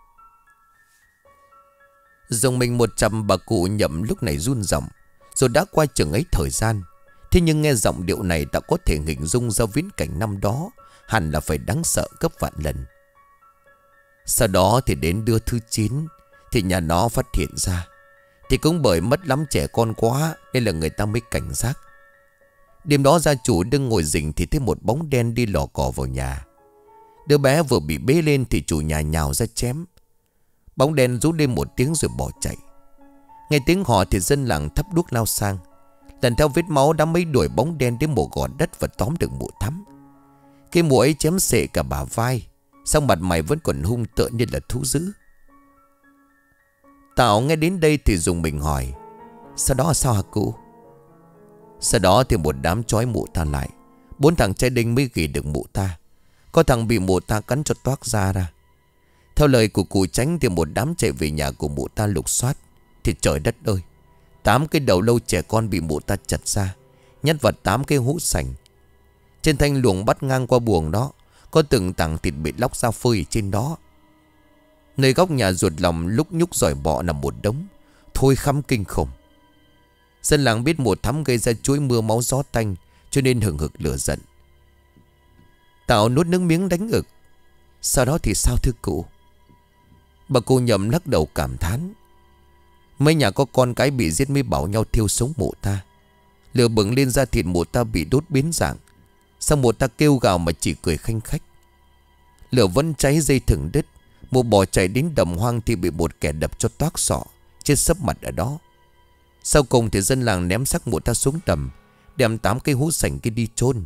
Dùng mình một chầm, bà cụ Nhậm lúc này run giọng. Rồi đã qua chừng ấy thời gian, thế nhưng nghe giọng điệu này đã có thể hình dung ra viễn cảnh năm đó hẳn là phải đáng sợ gấp vạn lần. Sau đó thì đến đứa thứ chín thì nhà nó phát hiện ra. Thì cũng bởi mất lắm trẻ con quá nên là người ta mới cảnh giác. Đêm đó gia chủ đang ngồi rình thì thấy một bóng đen đi lò cò vào nhà. Đứa bé vừa bị bế lên thì chủ nhà nhào ra chém. Bóng đen rú lên một tiếng rồi bỏ chạy. Nghe tiếng hò thì dân làng thắp đuốc lao sang. Lần theo vết máu đã mấy đuổi bóng đen đến một gò đất và tóm được mụ Thắm. Cái mụ ấy chém xệ cả bả vai, xong mặt mày vẫn còn hung tợn như là thú dữ. Tạo nghe đến đây thì dùng mình hỏi: sau đó sao hả cụ? Sau đó thì một đám trói mụ ta lại. Bốn thằng trai đinh mới ghi được mụ ta. Có thằng bị mụ ta cắn cho toác da ra. Theo lời của cụ Chánh thì một đám chạy về nhà của mụ ta lục soát. Thì trời đất ơi, tám cái đầu lâu trẻ con bị mụ ta chặt ra, nhét vào tám cái hũ sành. Trên thanh luồng bắt ngang qua buồng đó, có từng tảng thịt bị lóc ra phơi trên đó. Nơi góc nhà ruột lòng lúc nhúc giỏi bọ nằm một đống, thôi khắm kinh khủng. Dân làng biết mụ Thắm gây ra chuỗi mưa máu gió tanh, cho nên hừng hực lửa giận. Tạo nuốt nước miếng đánh ực: sau đó thì sao thưa cụ? Bà cụ Nhậm lắc đầu cảm thán: mấy nhà có con cái bị giết mới bảo nhau thiêu sống mụ ta. Lửa bừng lên da thịt mụ ta bị đốt biến dạng. Xong mụ ta kêu gào mà chỉ cười khanh khách. Lửa vẫn cháy dây thừng đứt. Mụ bỏ chạy đến đầm hoang thì bị một kẻ đập cho toác sọ, chết sấp mặt ở đó. Sau cùng thì dân làng ném xác mụ ta xuống đầm, đem tám cây hũ sành kia đi chôn.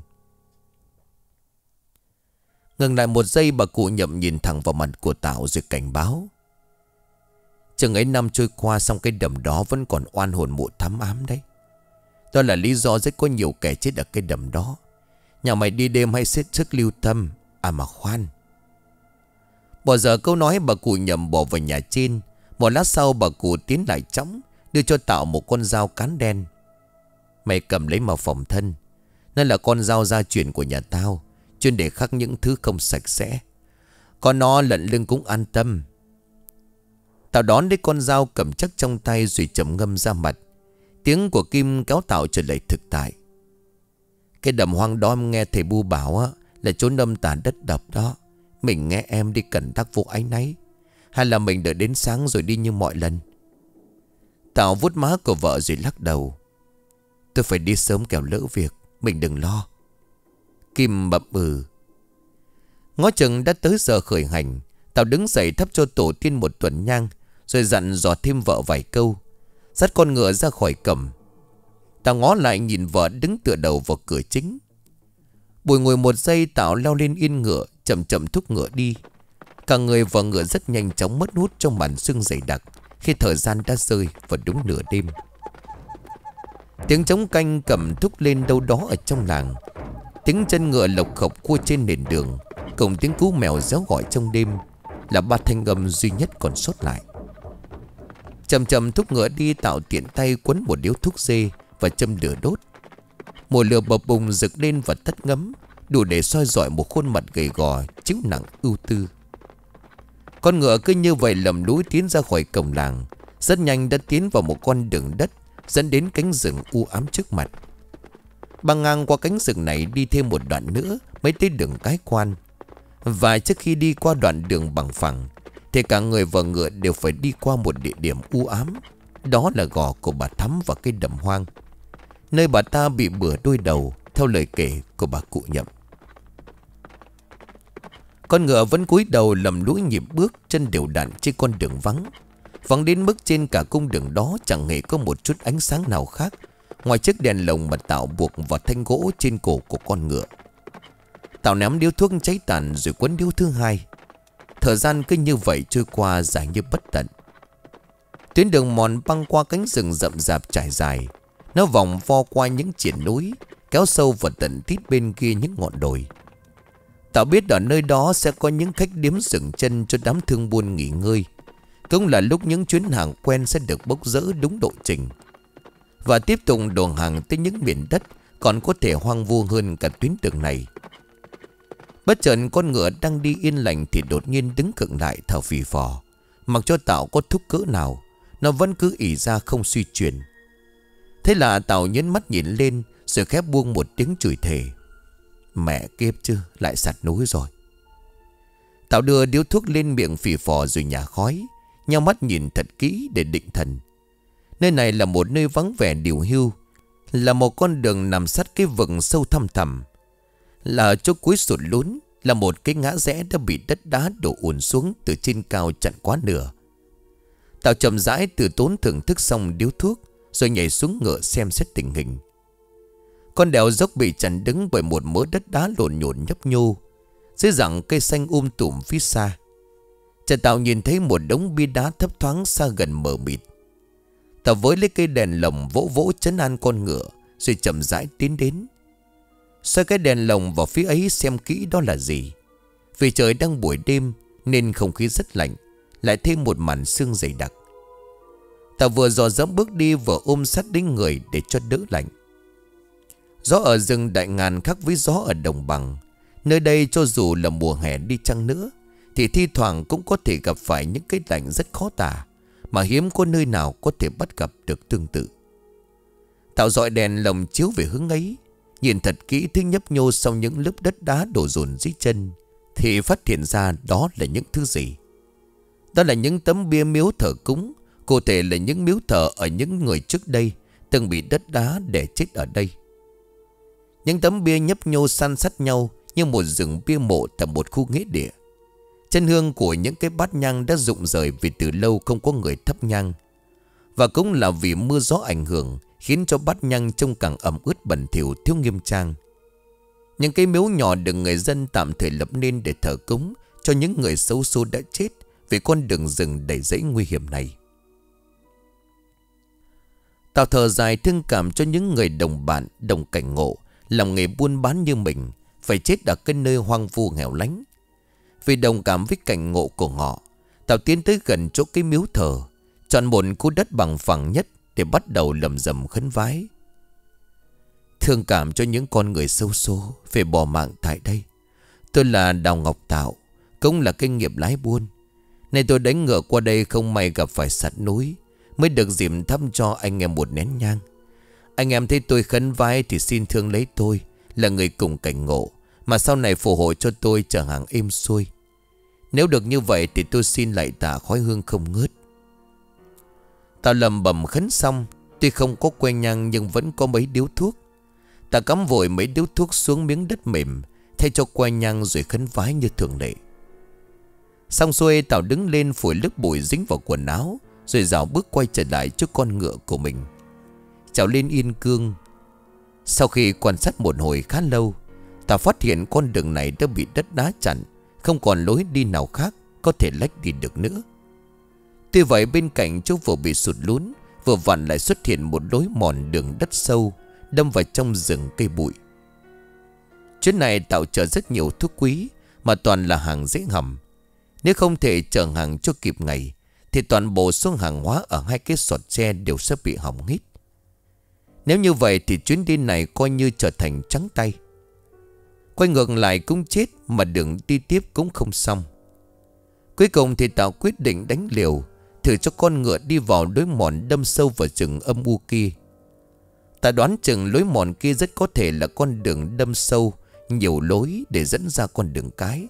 Ngừng lại một giây, bà cụ Nhậm nhìn thẳng vào mặt của Tạo rồi cảnh báo: chừng ấy năm trôi qua, xong cái đầm đó vẫn còn oan hồn mụ Thắm ám đấy. Đó là lý do rất có nhiều kẻ chết ở cái đầm đó. Nhà mày đi đêm hay xếp sức lưu tâm. À mà khoan, Bỏ giờ câu nói, bà cụ nhầm bỏ vào nhà trên. Một lát sau bà cụ tiến lại chõng, đưa cho Tạo một con dao cán đen. Mày cầm lấy mà phòng thân. Nó là con dao gia truyền của nhà tao, chuyên để khắc những thứ không sạch sẽ. Có nó lận lưng cũng an tâm. Tạo đón lấy con dao cầm chắc trong tay rồi trầm ngâm ra mặt. Tiếng của Kim kéo Tạo trở lại thực tại. Cái đầm hoang đó em nghe thầy Bu bảo á, là chốn âm tà đất độc đó. Mình nghe em đi cẩn tắc vô áy náy, hay là mình đợi đến sáng rồi đi như mọi lần? Tạo vuốt má của vợ rồi lắc đầu. Tôi phải đi sớm kẻo lỡ việc, mình đừng lo. Kim bậm ừ. Ngó chừng đã tới giờ khởi hành. Tạo đứng dậy thắp cho tổ tiên một tuần nhang, rồi dặn dò thêm vợ vài câu, dắt con ngựa ra khỏi cổng. Tạo ngó lại nhìn vợ đứng tựa đầu vào cửa chính. Bùi ngồi một giây, Tạo leo lên yên ngựa, chậm chậm thúc ngựa đi. Cả người và ngựa rất nhanh chóng mất hút trong màn sương dày đặc, khi thời gian đã rơi vào đúng nửa đêm. Tiếng trống canh cầm thúc lên đâu đó ở trong làng. Tiếng chân ngựa lộc khộc cua trên nền đường, cùng tiếng cú mèo réo gọi trong đêm, là ba thanh âm duy nhất còn sót lại. Chậm chậm thúc ngựa đi, Tạo tiện tay quấn một điếu thuốc dê và châm lửa đốt. Mùa lửa bập bùng rực lên và tắt ngấm, đủ để soi rọi một khuôn mặt gầy gò, chiếu nặng ưu tư. Con ngựa cứ như vậy lầm lũi tiến ra khỏi cổng làng. Rất nhanh đã tiến vào một con đường đất dẫn đến cánh rừng u ám trước mặt. Băng ngang qua cánh rừng này đi thêm một đoạn nữa mới tới đường cái quan. Và trước khi đi qua đoạn đường bằng phẳng thì cả người và ngựa đều phải đi qua một địa điểm u ám. Đó là gò của bà Thắm và cái đầm hoang, nơi bà ta bị bừa đôi đầu, theo lời kể của bà cụ Nhậm. Con ngựa vẫn cúi đầu lầm lũi nhịp bước, chân đều đặn trên con đường vắng. Vắng đến mức trên cả cung đường đó chẳng hề có một chút ánh sáng nào khác ngoài chiếc đèn lồng mà Tạo buộc vào thanh gỗ trên cổ của con ngựa. Tạo ném điếu thuốc cháy tàn rồi quấn điếu thứ hai. Thời gian cứ như vậy trôi qua dài như bất tận. Tuyến đường mòn băng qua cánh rừng rậm rạp trải dài. Nó vòng vo qua những triển núi, kéo sâu vào tận tít bên kia những ngọn đồi. Tạo biết ở nơi đó sẽ có những khách điếm dừng chân cho đám thương buôn nghỉ ngơi. Cũng là lúc những chuyến hàng quen sẽ được bốc rỡ đúng độ trình, và tiếp tục đổ hàng tới những miền đất còn có thể hoang vu hơn cả tuyến đường này. Bất chợt con ngựa đang đi yên lành thì đột nhiên đứng khựng lại thở phì phò. Mặc cho Tạo có thúc cỡ nào, nó vẫn cứ ỉ ra không suy chuyển. Thế là Tạo nhấn mắt nhìn lên rồi khép buông một tiếng chửi thề. Mẹ kiếp chứ, lại sạt núi rồi. Tạo đưa điếu thuốc lên miệng phì phò rồi nhả khói, nheo mắt nhìn thật kỹ để định thần. Nơi này là một nơi vắng vẻ điều hưu, là một con đường nằm sát cái vực sâu thăm thẳm, là chỗ cuối sụt lún, là một cái ngã rẽ đã bị đất đá đổ ùn xuống từ trên cao chặn quá nửa. Tạo chậm rãi từ tốn thưởng thức xong điếu thuốc rồi nhảy xuống ngựa xem xét tình hình. Con đèo dốc bị chặn đứng bởi một mớ đất đá lộn nhộn nhấp nhô, dưới dạng cây xanh um tùm phía xa. Chợt Tạo nhìn thấy một đống bia đá thấp thoáng xa gần mờ mịt. Tạo với lấy cây đèn lồng vỗ vỗ trấn an con ngựa rồi chậm rãi tiến đến. Xoay cái đèn lồng vào phía ấy xem kỹ đó là gì. Vì trời đang buổi đêm nên không khí rất lạnh, lại thêm một màn sương dày đặc. Tạo vừa dò dẫm bước đi vừa ôm sát đến người để cho đỡ lạnh. Gió ở rừng Đại Ngàn khác với gió ở đồng bằng. Nơi đây cho dù là mùa hè đi chăng nữa thì thi thoảng cũng có thể gặp phải những cái lạnh rất khó tả, mà hiếm có nơi nào có thể bắt gặp được tương tự. Tạo dọi đèn lồng chiếu về hướng ấy, nhìn thật kỹ thứ nhấp nhô sau những lớp đất đá đổ dồn dưới chân, thì phát hiện ra đó là những thứ gì. Đó là những tấm bia miếu thờ cúng, cụ thể là những miếu thờ ở những người trước đây từng bị đất đá đè chết ở đây. Những tấm bia nhấp nhô san sát nhau như một rừng bia mộ tại một khu nghĩa địa. Chân hương của những cái bát nhang đã rụng rời vì từ lâu không có người thắp nhang. Và cũng là vì mưa gió ảnh hưởng khiến cho bát nhang trông càng ẩm ướt bẩn thỉu thiếu nghiêm trang. Những cái miếu nhỏ được người dân tạm thời lập nên để thờ cúng cho những người xấu số đã chết vì con đường rừng đầy rẫy nguy hiểm này. Tạo thở dài thương cảm cho những người đồng bạn, đồng cảnh ngộ, làm nghề buôn bán như mình, phải chết ở cái nơi hoang vu nghèo lánh. Vì đồng cảm với cảnh ngộ của họ, Tào tiến tới gần chỗ cái miếu thờ, chọn một khu đất bằng phẳng nhất để bắt đầu lầm rầm khấn vái. Thương cảm cho những con người xấu số phải bỏ mạng tại đây. Tôi là Đào Ngọc Tạo, cũng là kinh nghiệm lái buôn. Nay tôi đánh ngựa qua đây không may gặp phải sạt núi, mới được dịp thăm cho anh em một nén nhang. Anh em thấy tôi khấn vái thì xin thương lấy tôi, là người cùng cảnh ngộ, mà sau này phù hộ cho tôi chở hàng êm xuôi. Nếu được như vậy thì tôi xin lại tạ khói hương không ngớt. Tao lầm bầm khấn xong, tuy không có que nhang nhưng vẫn có mấy điếu thuốc. Ta cắm vội mấy điếu thuốc xuống miếng đất mềm, thay cho que nhang rồi khấn vái như thường lệ. Xong xuôi, Tào đứng lên phủi lớp bụi dính vào quần áo, rồi dạo bước quay trở lại trước con ngựa của mình, trèo lên yên cương. Sau khi quan sát một hồi khá lâu, Tào phát hiện con đường này đã bị đất đá chặn, không còn lối đi nào khác có thể lách đi được nữa. Tuy vậy, bên cạnh chỗ vừa bị sụt lún, vừa vặn lại xuất hiện một lối mòn đường đất sâu, đâm vào trong rừng cây bụi. Chuyến này Tào chở rất nhiều thuốc quý, mà toàn là hàng dễ hầm. Nếu không thể chở hàng cho kịp ngày, thì toàn bộ số hàng hóa ở hai cái sọt tre đều sẽ bị hỏng hết. Nếu như vậy thì chuyến đi này coi như trở thành trắng tay. Quay ngược lại cũng chết, mà đường đi tiếp cũng không xong. Cuối cùng thì Tào quyết định đánh liều, thử cho con ngựa đi vào lối mòn đâm sâu vào rừng âm u kia. Ta đoán chừng lối mòn kia rất có thể là con đường đâm sâu, nhiều lối để dẫn ra con đường cái.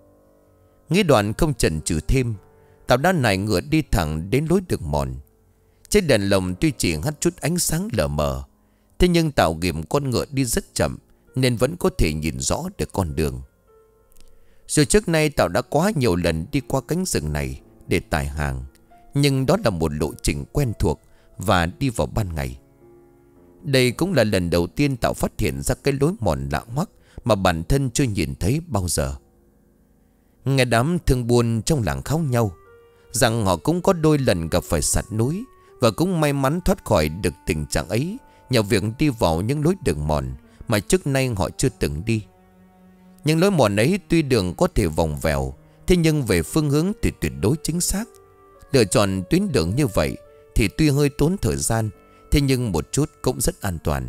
Nghĩ đoạn không chần chừ thêm, Tào đã nài ngựa đi thẳng đến lối đường mòn. Trên đèn lồng tuy chỉ hắt chút ánh sáng lờ mờ, thế nhưng Tào ghìm con ngựa đi rất chậm, nên vẫn có thể nhìn rõ được con đường. Rồi trước nay Tào đã quá nhiều lần đi qua cánh rừng này để tải hàng, nhưng đó là một lộ trình quen thuộc và đi vào ban ngày. Đây cũng là lần đầu tiên Tào phát hiện ra cái lối mòn lạ hoắc mà bản thân chưa nhìn thấy bao giờ. Nghe đám thương buôn trong làng kháo nhau rằng họ cũng có đôi lần gặp phải sạt núi, và cũng may mắn thoát khỏi được tình trạng ấy nhờ việc đi vào những lối đường mòn mà trước nay họ chưa từng đi. Những lối mòn ấy tuy đường có thể vòng vèo, thế nhưng về phương hướng thì tuyệt đối chính xác. Lựa chọn tuyến đường như vậy thì tuy hơi tốn thời gian, thế nhưng một chút cũng rất an toàn.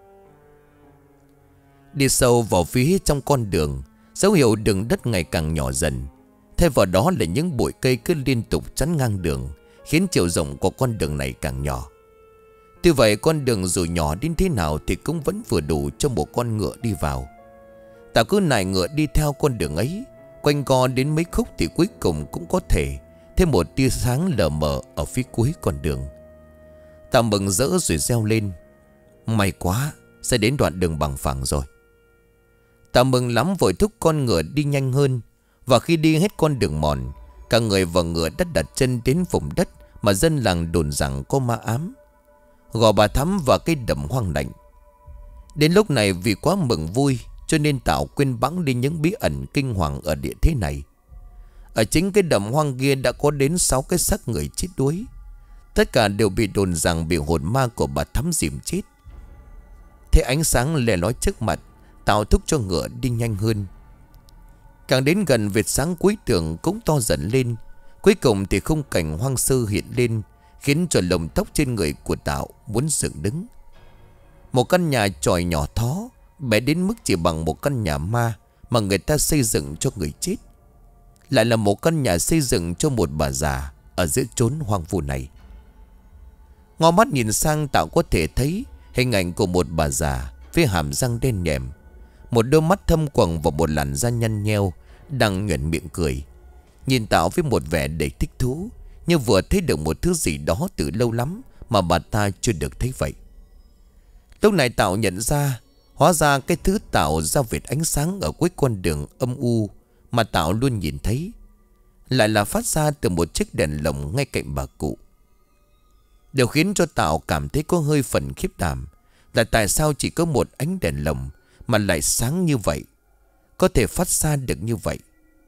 Đi sâu vào phía trong con đường, dấu hiệu đường đất ngày càng nhỏ dần. Thay vào đó là những bụi cây cứ liên tục chắn ngang đường, khiến chiều rộng của con đường này càng nhỏ. Tuy vậy, con đường dù nhỏ đến thế nào thì cũng vẫn vừa đủ cho một con ngựa đi vào. Tào cứ nài ngựa đi theo con đường ấy, quanh co đến mấy khúc thì cuối cùng cũng có thể thêm một tia sáng lờ mờ ở phía cuối con đường. Tào mừng rỡ rồi reo lên: may quá, sẽ đến đoạn đường bằng phẳng rồi. Tào mừng lắm vội thúc con ngựa đi nhanh hơn. Và khi đi hết con đường mòn, cả người và ngựa đã đặt chân đến vùng đất mà dân làng đồn rằng có ma ám, Gò Bà Thắm và cái đầm hoang lạnh. Đến lúc này vì quá mừng vui, cho nên Tào quên bẵng đi những bí ẩn kinh hoàng ở địa thế này. Ở chính cái đầm hoang kia đã có đến sáu cái xác người chết đuối. Tất cả đều bị đồn rằng bị hồn ma của bà Thắm dìm chết. Thế ánh sáng lè lói trước mặt, Tào thúc cho ngựa đi nhanh hơn. Càng đến gần, vệt sáng cuối tường cũng to dần lên. Cuối cùng thì khung cảnh hoang sơ hiện lên, khiến cho lồng tóc trên người của Tào muốn dựng đứng. Một căn nhà chòi nhỏ thó, bé đến mức chỉ bằng một căn nhà ma mà người ta xây dựng cho người chết. Lại là một căn nhà xây dựng cho một bà già ở giữa chốn hoang vu này. Ngó mắt nhìn sang, Tào có thể thấy hình ảnh của một bà già với hàm răng đen nhèm, một đôi mắt thâm quầng và một làn da nhăn nheo, đang nhoẻn miệng cười, nhìn Tào với một vẻ đầy thích thú, như vừa thấy được một thứ gì đó từ lâu lắm mà bà ta chưa được thấy vậy. Lúc này Tào nhận ra, hóa ra cái thứ tạo ra vệt ánh sáng ở cuối con đường âm u mà Tào luôn nhìn thấy lại là phát ra từ một chiếc đèn lồng ngay cạnh bà cụ. Điều khiến cho Tào cảm thấy có hơi phần khiếp đảm là tại sao chỉ có một ánh đèn lồng mà lại sáng như vậy, có thể phát ra được như vậy.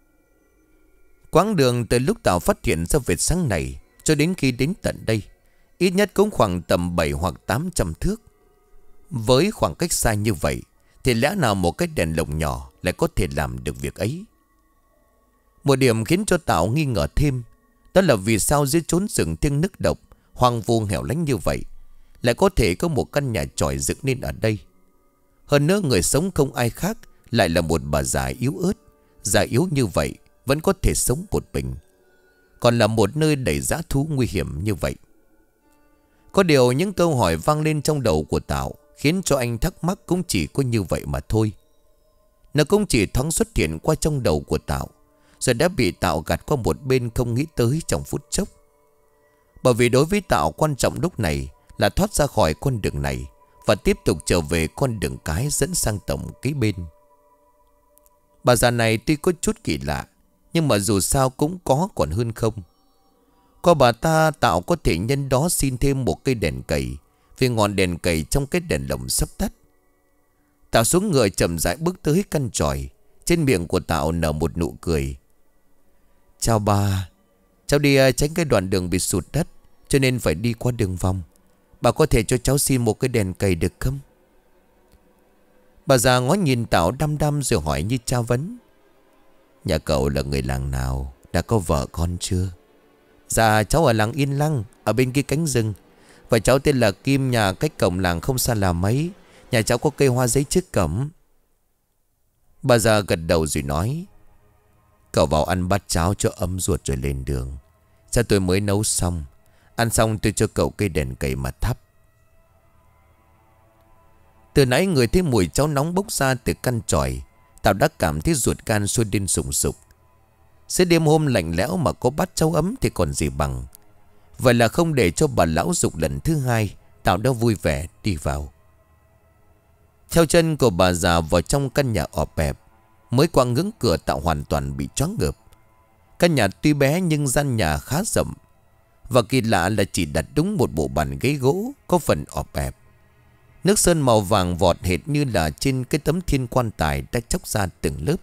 Quãng đường từ lúc Tào phát hiện ra vệt sáng này cho đến khi đến tận đây, ít nhất cũng khoảng tầm bảy hoặc tám trăm thước. Với khoảng cách xa như vậy thì lẽ nào một cái đèn lồng nhỏ lại có thể làm được việc ấy? Một điểm khiến cho Tạo nghi ngờ thêm, đó là vì sao dưới chốn rừng thiêng nức độc, hoang vu hẻo lánh như vậy, lại có thể có một căn nhà chòi dựng nên ở đây. Hơn nữa người sống không ai khác, lại là một bà già yếu ớt. Già yếu như vậy vẫn có thể sống một mình, còn là một nơi đầy dã thú nguy hiểm như vậy. Có điều những câu hỏi vang lên trong đầu của Tạo khiến cho anh thắc mắc cũng chỉ có như vậy mà thôi. Nó cũng chỉ thoáng xuất hiện qua trong đầu của Tạo, rồi đã bị Tạo gạt qua một bên không nghĩ tới trong phút chốc. Bởi vì đối với Tạo quan trọng lúc này là thoát ra khỏi con đường này và tiếp tục trở về con đường cái dẫn sang tổng kế bên. Bà già này tuy có chút kỳ lạ, nhưng mà dù sao cũng có còn hơn không. Có bà ta, Tạo có thể nhân đó xin thêm một cây đèn cầy, vì ngọn đèn cầy trong cái đèn lồng sắp tắt. Tạo xuống ngựa chậm rãi bước tới căn chòi. Trên miệng của Tạo nở một nụ cười. Chào bà, cháu đi tránh cái đoạn đường bị sụt đất, cho nên phải đi qua đường vòng. Bà có thể cho cháu xin một cái đèn cầy được không? Bà già ngó nhìn Tạo đăm đăm rồi hỏi như tra vấn. Nhà cậu là người làng nào? Đã có vợ con chưa? Dạ cháu ở làng Yên Lăng, ở bên kia cánh rừng. Và cháu tên là Kim, nhà cách cổng làng không xa là mấy. Nhà cháu có cây hoa giấy trước cổng. Bà già gật đầu rồi nói. Cậu vào ăn bát cháo cho ấm ruột rồi lên đường. Cha tôi mới nấu xong. Ăn xong tôi cho cậu cây đèn cầy mà thắp. Từ nãy người thấy mùi cháo nóng bốc ra từ căn chòi, Tạo đã cảm thấy ruột gan sôi lên sùng sục. Giữa đêm hôm lạnh lẽo mà có bát cháo ấm thì còn gì bằng. Vậy là không để cho bà lão dục lần thứ hai, Tạo đã vui vẻ đi vào. Theo chân của bà già vào trong căn nhà ọp ẹp. Mới qua ngưỡng cửa Tạo hoàn toàn bị choáng ngợp. Căn nhà tuy bé nhưng gian nhà khá rộng. Và kỳ lạ là chỉ đặt đúng một bộ bàn ghế gỗ có phần ọp ẹp. Nước sơn màu vàng vọt hệt như là trên cái tấm thiên quan tài đã chóc ra từng lớp.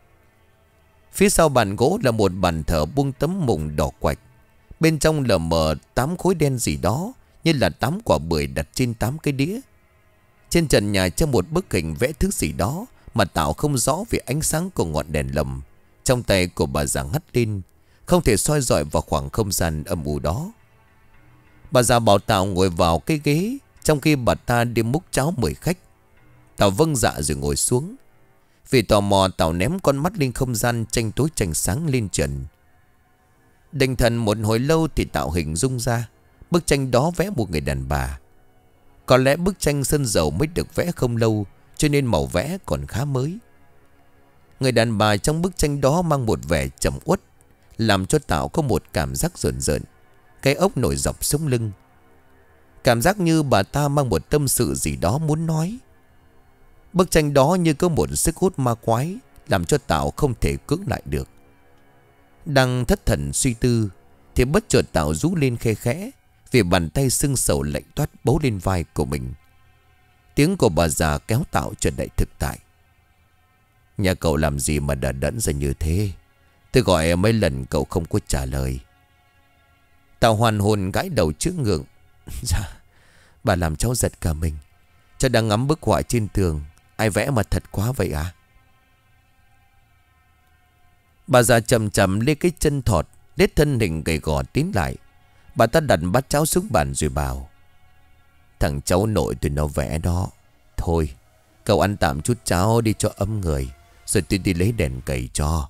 Phía sau bàn gỗ là một bàn thờ buông tấm mùng đỏ quạch. Bên trong lờ mờ tám khối đen gì đó, như là tám quả bưởi đặt trên tám cái đĩa. Trên trần nhà trong một bức hình vẽ thứ gì đó mà Tạo không rõ vì ánh sáng của ngọn đèn lồng trong tay của bà già hắt lên, không thể soi rọi vào khoảng không gian âm u đó. Bà già bảo Tạo ngồi vào cái ghế, trong khi bà ta đi múc cháo mời khách. Tạo vâng dạ rồi ngồi xuống. Vì tò mò, Tạo ném con mắt lên không gian tranh tối tranh sáng lên trần. Định thần một hồi lâu thì Tạo hình dung ra bức tranh đó vẽ một người đàn bà. Có lẽ bức tranh sơn dầu mới được vẽ không lâu, cho nên màu vẽ còn khá mới. Người đàn bà trong bức tranh đó mang một vẻ trầm uất, làm cho Tạo có một cảm giác rợn rợn, cái ốc nổi dọc sống lưng. Cảm giác như bà ta mang một tâm sự gì đó muốn nói. Bức tranh đó như có một sức hút ma quái, làm cho Tạo không thể cưỡng lại được. Đang thất thần suy tư thì bất chợt Tạo rú lên khe khẽ, vì bàn tay sưng sầu lạnh toát bấu lên vai của mình. Tiếng của bà già kéo Tạo trở lại thực tại. Nhà cậu làm gì mà đờ đẫn ra như thế? Tôi gọi mấy lần cậu không có trả lời. Tạo hoàn hồn gãi đầu trước ngượng. Dạ, bà làm cháu giật cả mình. Cháu đang ngắm bức họa trên tường. Ai vẽ mà thật quá vậy à? Bà già chậm chậm lê cái chân thọt, lết thân hình gầy gò tiến lại. Bà ta đặt bát cháo xuống bàn rồi bảo. Thằng cháu nội tôi nó vẽ đó. Thôi, cậu ăn tạm chút cháo đi cho ấm người, rồi tôi đi lấy đèn cầy cho.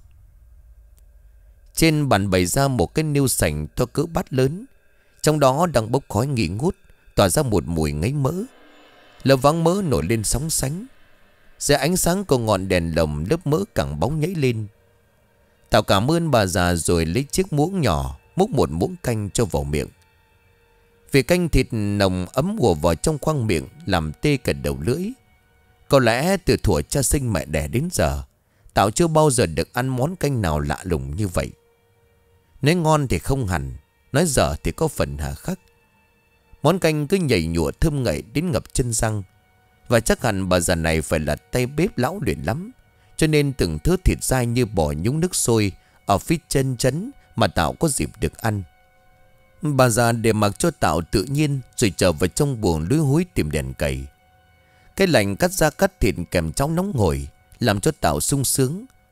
Trên bàn bày ra một cái niêu sành to cỡ bát lớn. Trong đó đang bốc khói nghi ngút, tỏa ra một mùi ngấy mỡ. Lớp váng mỡ nổi lên sóng sánh. Dưới ánh sáng của ngọn đèn lồng, lớp mỡ càng bóng nhảy lên. Tạo cảm ơn bà già rồi lấy chiếc muỗng nhỏ múc một muỗng canh cho vào miệng. Vì canh thịt nồng ấm ùa vào trong khoang miệng, làm tê cả đầu lưỡi. Có lẽ từ thuở cha sinh mẹ đẻ đến giờ, Tạo chưa bao giờ được ăn món canh nào lạ lùng như vậy. Nói ngon thì không hẳn, nói dở thì có phần hà khắc. Món canh cứ nhảy nhụa thơm ngậy đến ngập chân răng. Và chắc hẳn bà già này phải là tay bếp lão luyện lắm, cho nên từng thớ thịt dai như bò nhúng nước sôi ở phía chân chấn mà Tạo có dịp được ăn. Bà già để mặc cho Tạo tự nhiên, rồi trở vào trong buồng lúi húi tìm đèn cầy. Cái lạnh cắt da cắt thịt kèm cháo nóng hổi làm cho Tạo sung sướng,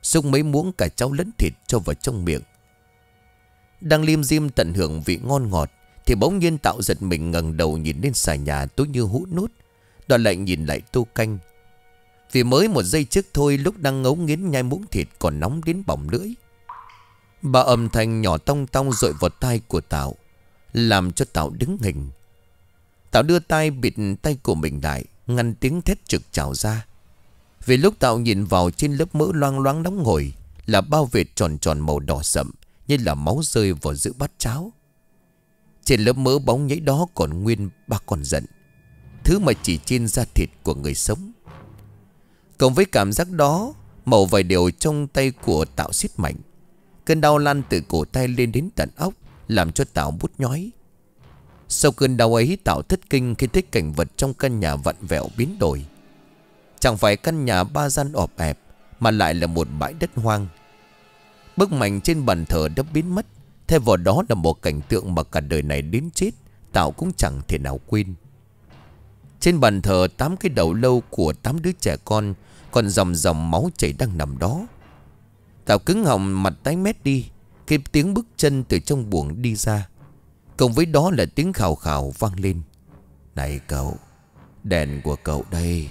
xúc mấy muỗng cả cháo lẫn thịt cho vào trong miệng. Đang lim dim tận hưởng vị ngon ngọt thì bỗng nhiên Tạo giật mình ngẩng đầu nhìn lên xà nhà tối như hũ nút. Đoạn lại nhìn lại tô canh. Vì mới một giây trước thôi, lúc đang ngấu nghiến nhai muỗng thịt còn nóng đến bỏng lưỡi. Bà âm thanh nhỏ tong tong dội vào tai của Tạo, làm cho Tạo đứng hình. Tạo đưa tay bịt tay của mình lại, ngăn tiếng thét trực trào ra. Vì lúc Tạo nhìn vào, trên lớp mỡ loang loáng nóng hổi là bao vệt tròn tròn màu đỏ sậm, như là máu rơi vào giữa bát cháo. Trên lớp mỡ bóng nhảy đó còn nguyên ba con giận, thứ mà chỉ trên da thịt của người sống. Cộng với cảm giác đó, màu vài điều trong tay của Tạo siết mạnh. Cơn đau lan từ cổ tay lên đến tận óc, làm cho Tạo bút nhói. Sau cơn đau ấy, Tạo thất kinh khi thấy cảnh vật trong căn nhà vặn vẹo biến đổi. Chẳng phải căn nhà ba gian ọp ẹp, mà lại là một bãi đất hoang. Bức mảnh trên bàn thờ đã biến mất, thay vào đó là một cảnh tượng mà cả đời này đến chết Tạo cũng chẳng thể nào quên. Trên bàn thờ, tám cái đầu lâu của tám đứa trẻ con, còn dòng dòng máu chảy đang nằm đó. Tạo cứng họng, mặt tái mét đi khi tiếng bước chân từ trong buồng đi ra. Cùng với đó là tiếng khào khào vang lên. Này cậu, đèn của cậu đây.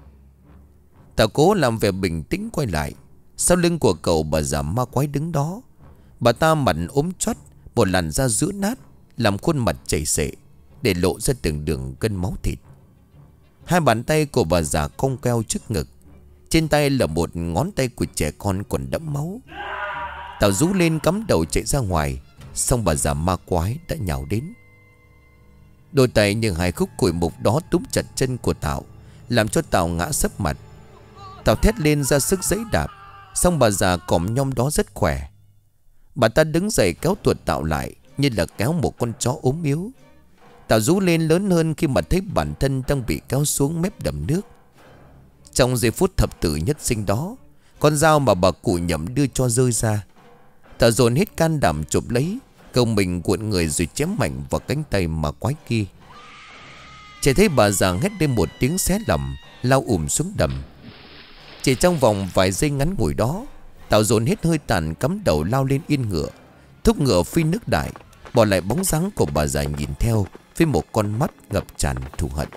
Tạo cố làm vẻ bình tĩnh quay lại. Sau lưng của cậu bà già ma quái đứng đó. Bà ta mặt ốm choắt, một làn da rữa nát, làm khuôn mặt chảy xệ, để lộ ra từng đường gân máu thịt. Hai bàn tay của bà già cong keo trước ngực. Trên tay là một ngón tay của trẻ con còn đẫm máu. Tạo rú lên cắm đầu chạy ra ngoài. Xong bà già ma quái đã nhào đến. Đôi tay như hai khúc củi mục đó túm chặt chân của Tạo, làm cho Tạo ngã sấp mặt. Tạo thét lên ra sức giãy đạp. Xong bà già còm nhom đó rất khỏe. Bà ta đứng dậy kéo tuột Tạo lại, như là kéo một con chó ốm yếu. Tạo rú lên lớn hơn khi mà thấy bản thân đang bị kéo xuống mép đầm nước. Trong giây phút thập tử nhất sinh đó, con dao mà bà cụ Nhậm đưa cho rơi ra. Tạo dồn hết can đảm chụp lấy, cầu mình cuộn người rồi chém mạnh vào cánh tay mà quái kia. Chỉ thấy bà già hét lên một tiếng xé lòng, lao ùm xuống đầm. Chỉ trong vòng vài giây ngắn ngủi đó, Tạo dồn hết hơi tàn cắm đầu lao lên yên ngựa, thúc ngựa phi nước đại, bỏ lại bóng dáng của bà già nhìn theo với một con mắt ngập tràn thù hận.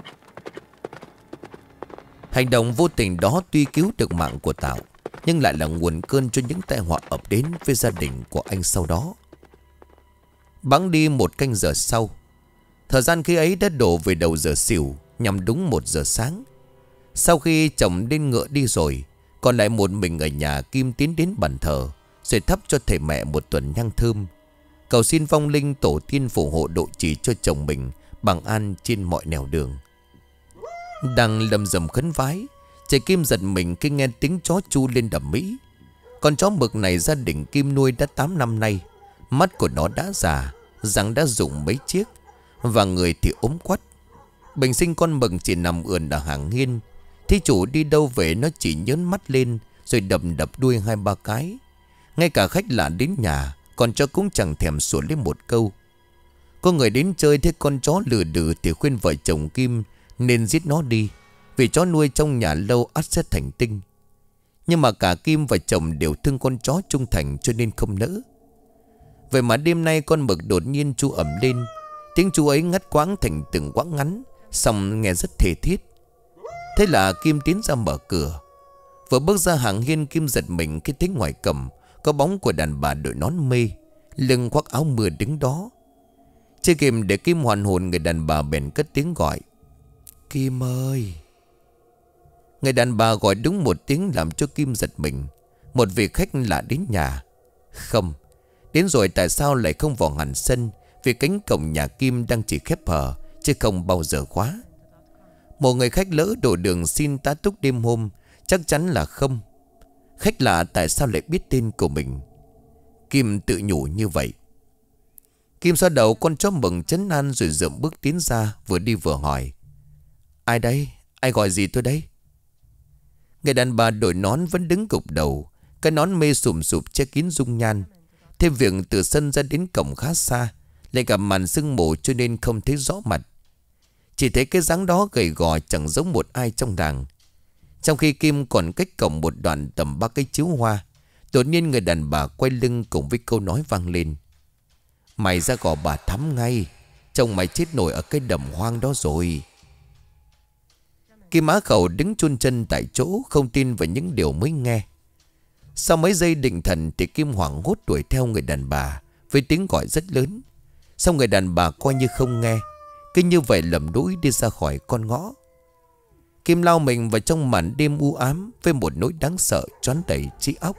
Hành động vô tình đó tuy cứu được mạng của Tạo, nhưng lại là nguồn cơn cho những tai họa ập đến với gia đình của anh sau đó. Bẵng đi một canh giờ sau, thời gian khi ấy đã đổ về đầu giờ xỉu, nhằm đúng một giờ sáng. Sau khi chồng lên ngựa đi rồi, còn lại một mình ở nhà, Kim tiến đến bàn thờ, rồi thắp cho thầy mẹ một tuần nhang thơm, cầu xin vong linh tổ tiên phù hộ độ trì cho chồng mình bằng an trên mọi nẻo đường. Đang lầm rầm khấn vái, chị Kim giật mình khi nghe tiếng chó chu lên đầm mỹ. Con chó mực này gia đình Kim nuôi đã tám năm nay. Mắt của nó đã già, răng đã rụng mấy chiếc, và người thì ốm quắt. Bình sinh con mực chỉ nằm ườn ở hàng hiên. Thí chủ đi đâu về nó chỉ nhớn mắt lên, rồi đập đập đuôi hai ba cái. Ngay cả khách lạ đến nhà, con chó cũng chẳng thèm sủa lên một câu. Có người đến chơi thấy con chó lừa đừ thì khuyên vợ chồng Kim nên giết nó đi, vì chó nuôi trong nhà lâu ắt sẽ thành tinh. Nhưng mà cả Kim và chồng đều thương con chó trung thành, cho nên không nỡ. Vậy mà đêm nay con mực đột nhiên chu ẩm lên. Tiếng chu ấy ngắt quãng thành từng quãng ngắn, xong nghe rất thề thiết. Thế là Kim tiến ra mở cửa. Vừa bước ra hàng hiên, Kim giật mình khi thấy ngoài cổng có bóng của đàn bà đội nón mê, lưng khoác áo mưa đứng đó. Chưa kịp để Kim hoàn hồn, người đàn bà bèn cất tiếng gọi: Kim ơi! Người đàn bà gọi đúng một tiếng làm cho Kim giật mình. Một vị khách lạ đến nhà. Không, đến rồi tại sao lại không vào hẳn sân, vì cánh cổng nhà Kim đang chỉ khép hờ chứ không bao giờ khóa. Một người khách lỡ đổ đường xin tá túc đêm hôm, chắc chắn là không. Khách lạ tại sao lại biết tên của mình? Kim tự nhủ như vậy. Kim xoa đầu con chó mừng trấn an, rồi dượm bước tiến ra, vừa đi vừa hỏi: Ai đây? Ai gọi gì tôi đây? Người đàn bà đội nón vẫn đứng gục đầu, cái nón mê sùm sụp che kín dung nhan. Thêm việc từ sân ra đến cổng khá xa, lại gặp màn sương mù cho nên không thấy rõ mặt. Chỉ thấy cái dáng đó gầy gò chẳng giống một ai trong làng. Trong khi Kim còn cách cổng một đoạn tầm ba cây chiếu hoa, đột nhiên người đàn bà quay lưng cùng với câu nói vang lên: "Mày ra gò bà Thắm ngay, chồng mày chết nổi ở cái đầm hoang đó rồi." Kim Á Khẩu đứng chôn chân tại chỗ, không tin vào những điều mới nghe. Sau mấy giây định thần thì Kim hoảng hốt đuổi theo người đàn bà với tiếng gọi rất lớn. Xong người đàn bà coi như không nghe, cứ như vậy lầm đũi đi ra khỏi con ngõ. Kim lao mình vào trong màn đêm u ám với một nỗi đáng sợ choán đầy trí óc.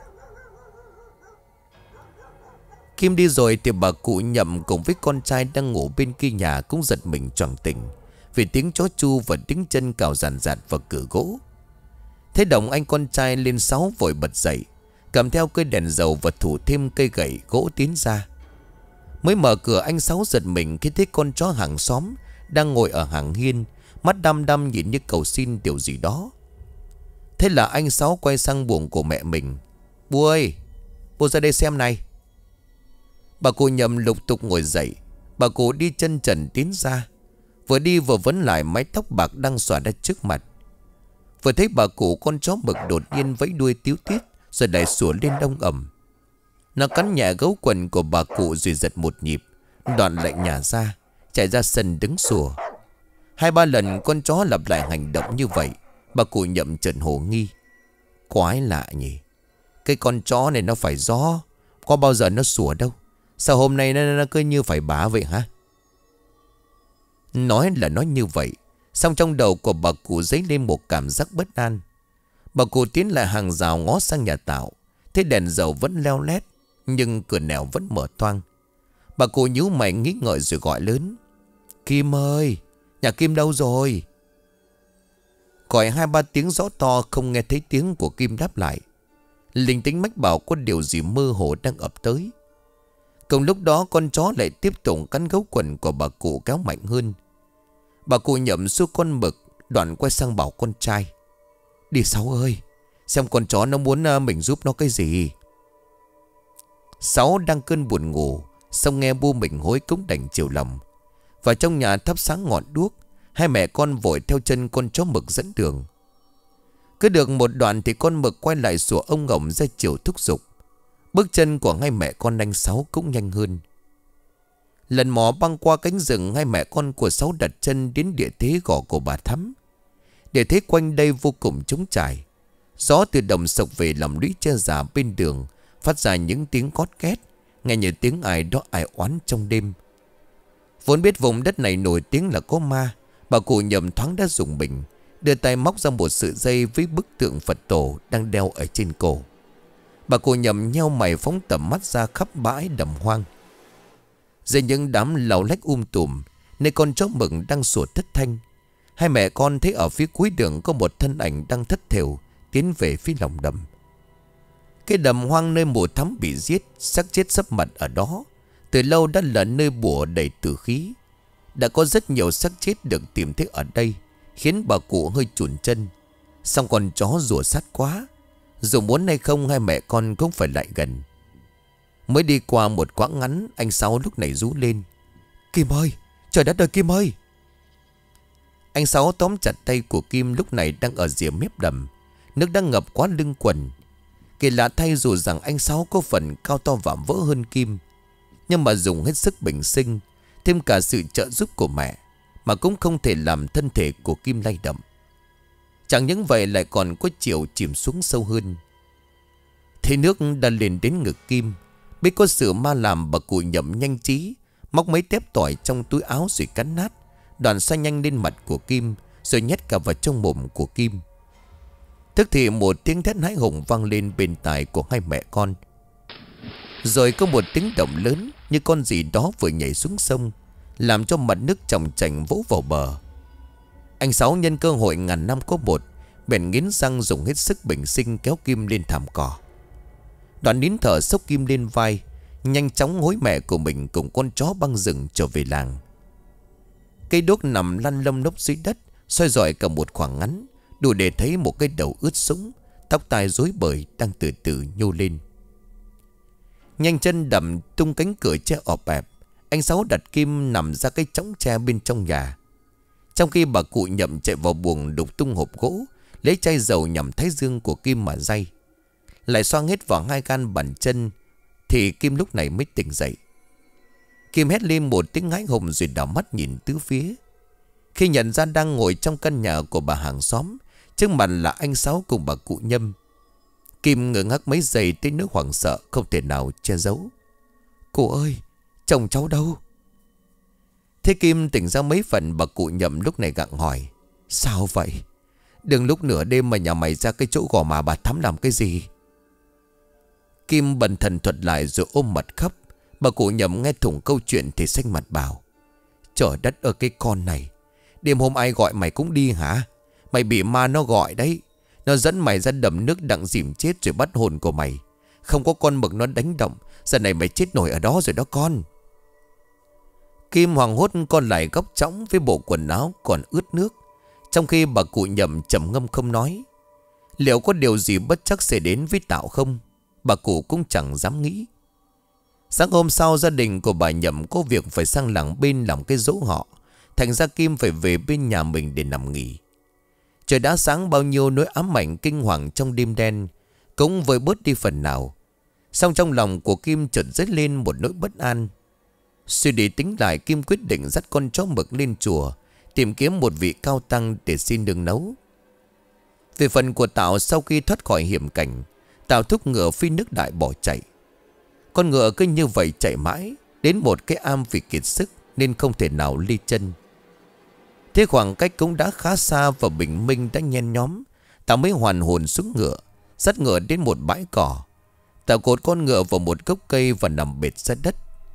Kim đi rồi thì bà cụ Nhậm cùng với con trai đang ngủ bên kia nhà cũng giật mình choàng tỉnh vì tiếng chó chu và tiếng chân cào ràn rạt vào cửa gỗ. Thế Đồng anh con trai lên sáu vội bật dậy, cầm theo cây đèn dầu và thủ thêm cây gậy gỗ tiến ra. Mới mở cửa anh Sáu giật mình khi thấy con chó hàng xóm đang ngồi ở hàng hiên, mắt đăm đăm nhìn như cầu xin điều gì đó. Thế là anh Sáu quay sang buồng của mẹ mình: "Bố ơi, bố ra đây xem này." Bà cụ Nhậm lục tục ngồi dậy. Bà cụ đi chân trần tiến ra, vừa đi vừa vấn lại mái tóc bạc đang xõa ra trước mặt. Vừa thấy bà cụ, con chó mực đột nhiên vẫy đuôi tíu tít rồi lại sủa lên đông ầm. Nó cắn nhẹ gấu quần của bà cụ rồi giật một nhịp, đoạn lại nhả ra, chạy ra sân đứng sủa. Hai ba lần con chó lặp lại hành động như vậy. Bà cụ Nhậm chợt hồ nghi: "Quái lạ nhỉ, cái con chó này nó phải gió, có bao giờ nó sủa đâu. Sao hôm nay nó, nó cứ như phải bá vậy hả?" Nói là nói như vậy, song trong đầu của bà cụ dấy lên một cảm giác bất an. Bà cụ tiến lại hàng rào ngó sang nhà Tạo, thấy đèn dầu vẫn leo lét, nhưng cửa nẻo vẫn mở toang. Bà cụ nhíu mày nghĩ ngợi rồi gọi lớn: "Kim ơi, nhà Kim đâu rồi?" Gọi hai ba tiếng rõ to không nghe thấy tiếng của Kim đáp lại. Linh tính mách bảo có điều gì mơ hồ đang ập tới. Cùng lúc đó con chó lại tiếp tục cắn gấu quần của bà cụ kéo mạnh hơn. Bà cụ Nhậm xua con mực, đoạn quay sang bảo con trai: "Đi Sáu ơi, xem con chó nó muốn mình giúp nó cái gì." Sáu đang cơn buồn ngủ, xong nghe bu mình hối cũng đành chiều lòng. Và trong nhà thắp sáng ngọn đuốc, hai mẹ con vội theo chân con chó mực dẫn đường. Cứ được một đoạn thì con mực quay lại sủa ông ngổng ra chiều thúc giục. Bước chân của hai mẹ con anh Sáu cũng nhanh hơn. Lần mò băng qua cánh rừng, hai mẹ con của Sáu đặt chân đến địa thế gò của bà Thắm. Địa thế quanh đây vô cùng trống trải. Gió từ đồng sộc về làm lũy che già bên đường, phát ra những tiếng cót két, nghe như tiếng ai đó ai oán trong đêm. Vốn biết vùng đất này nổi tiếng là có ma, bà cụ Nhậm thoáng đã dùng mình, đưa tay móc ra một sợi dây với bức tượng Phật tổ đang đeo ở trên cổ. Bà cụ Nhậm nheo mày phóng tầm mắt ra khắp bãi đầm hoang. Dưới những đám lau lách um tùm, nơi con chó mực đang sủa thất thanh, hai mẹ con thấy ở phía cuối đường có một thân ảnh đang thất thểu tiến về phía lòng đầm. Cái đầm hoang nơi mụ Thắm bị giết, xác chết sấp mặt ở đó, từ lâu đã là nơi bùa đầy tử khí. Đã có rất nhiều xác chết được tìm thấy ở đây, khiến bà cụ hơi chùn chân. Song con chó rủa sát quá, dù muốn hay không hai mẹ con cũng phải lại gần. Mới đi qua một quãng ngắn, anh Sáu lúc này rú lên: "Kim ơi, trời đất ơi Kim ơi!" Anh Sáu tóm chặt tay của Kim lúc này đang ở rìa mép đầm. Nước đang ngập quá lưng quần. Kỳ lạ thay, dù rằng anh Sáu có phần cao to vạm vỡ hơn Kim, nhưng mà dùng hết sức bình sinh, thêm cả sự trợ giúp của mẹ, mà cũng không thể làm thân thể của Kim lay động. Chẳng những vậy lại còn có chiều chìm xuống sâu hơn. Thế nước đã lên đến ngực Kim. Biết có sự ma làm, bà cụ Nhậm nhanh trí móc mấy tép tỏi trong túi áo rồi cắn nát, đoạn xoay nhanh lên mặt của Kim, rồi nhét cả vào trong mồm của Kim. Tức thì một tiếng thét hãi hùng vang lên bên tai của hai mẹ con. Rồi có một tiếng động lớn như con gì đó vừa nhảy xuống sông, làm cho mặt nước chồng chành vỗ vào bờ. Anh Sáu nhân cơ hội ngàn năm có một, bèn nghiến răng dùng hết sức bình sinh kéo Kim lên thảm cỏ. Đoạn nín thở xốc Kim lên vai, nhanh chóng hối mẹ của mình cùng con chó băng rừng trở về làng. Cây đuốc nằm lăn lông lốc dưới đất, soi rọi cả một khoảng ngắn, đủ để thấy một cái đầu ướt sũng, tóc tai rối bời đang từ từ nhô lên. Nhanh chân đầm tung cánh cửa tre ọp ẹp, anh Sáu đặt Kim nằm ra cái chõng tre bên trong nhà. Trong khi bà cụ Nhậm chạy vào buồng đục tung hộp gỗ, lấy chai dầu nhằm thái dương của Kim mà day. Lại xoang hết vào hai gan bàn chân, thì Kim lúc này mới tỉnh dậy. Kim hét lên một tiếng hãi hùng rồi đảo mắt nhìn tứ phía. Khi nhận ra đang ngồi trong căn nhà của bà hàng xóm, trước mặt là anh Sáu cùng bà cụ Nhâm, Kim ngừng hắc mấy giây tới nước hoảng sợ không thể nào che giấu. Cô ơi, chồng cháu đâu? Thế Kim tỉnh ra mấy phần, bà cụ Nhâm lúc này gặng hỏi. Sao vậy? Đừng lúc nửa đêm mà nhà mày ra cái chỗ gò mà bà Thắm làm cái gì? Kim bần thần thuật lại rồi ôm mặt khóc. Bà cụ Nhâm nghe thủng câu chuyện thì xanh mặt bảo. Trời đất ơi, cái con này, đêm hôm ai gọi mày cũng đi hả? Mày bị ma nó gọi đấy. Nó dẫn mày ra đầm nước đặng dìm chết rồi bắt hồn của mày. Không có con mực nó đánh động, giờ này mày chết nổi ở đó rồi đó con. Kim hoàng hốt con lại góc chõng với bộ quần áo còn ướt nước, trong khi bà cụ Nhâm trầm ngâm không nói. Liệu có điều gì bất trắc sẽ đến với Tạo không? Bà cụ cũng chẳng dám nghĩ. Sáng hôm sau, gia đình của bà Nhâm có việc phải sang làng bên làm cái dỗ họ. Thành ra Kim phải về bên nhà mình để nằm nghỉ. Trời đã sáng, bao nhiêu nỗi ám ảnh kinh hoàng trong đêm đen cũng vơi bớt đi phần nào. Song trong lòng của Kim chợt dấy lên một nỗi bất an. Suy đi tính lại, Kim quyết định dắt con chó mực lên chùa tìm kiếm một vị cao tăng để xin đường nấu. Về phần của Tạo, sau khi thoát khỏi hiểm cảnh, Tạo thúc ngựa phi nước đại bỏ chạy. Con ngựa cứ như vậy chạy mãi đến một cái am vì kiệt sức nên không thể nào ly chân. Thế khoảng cách cũng đã khá xa và bình minh đã nhen nhóm, Tạo mới hoàn hồn xuống ngựa, dắt ngựa đến một bãi cỏ. Tạo cột con ngựa vào một gốc cây và nằm bệt ra đất.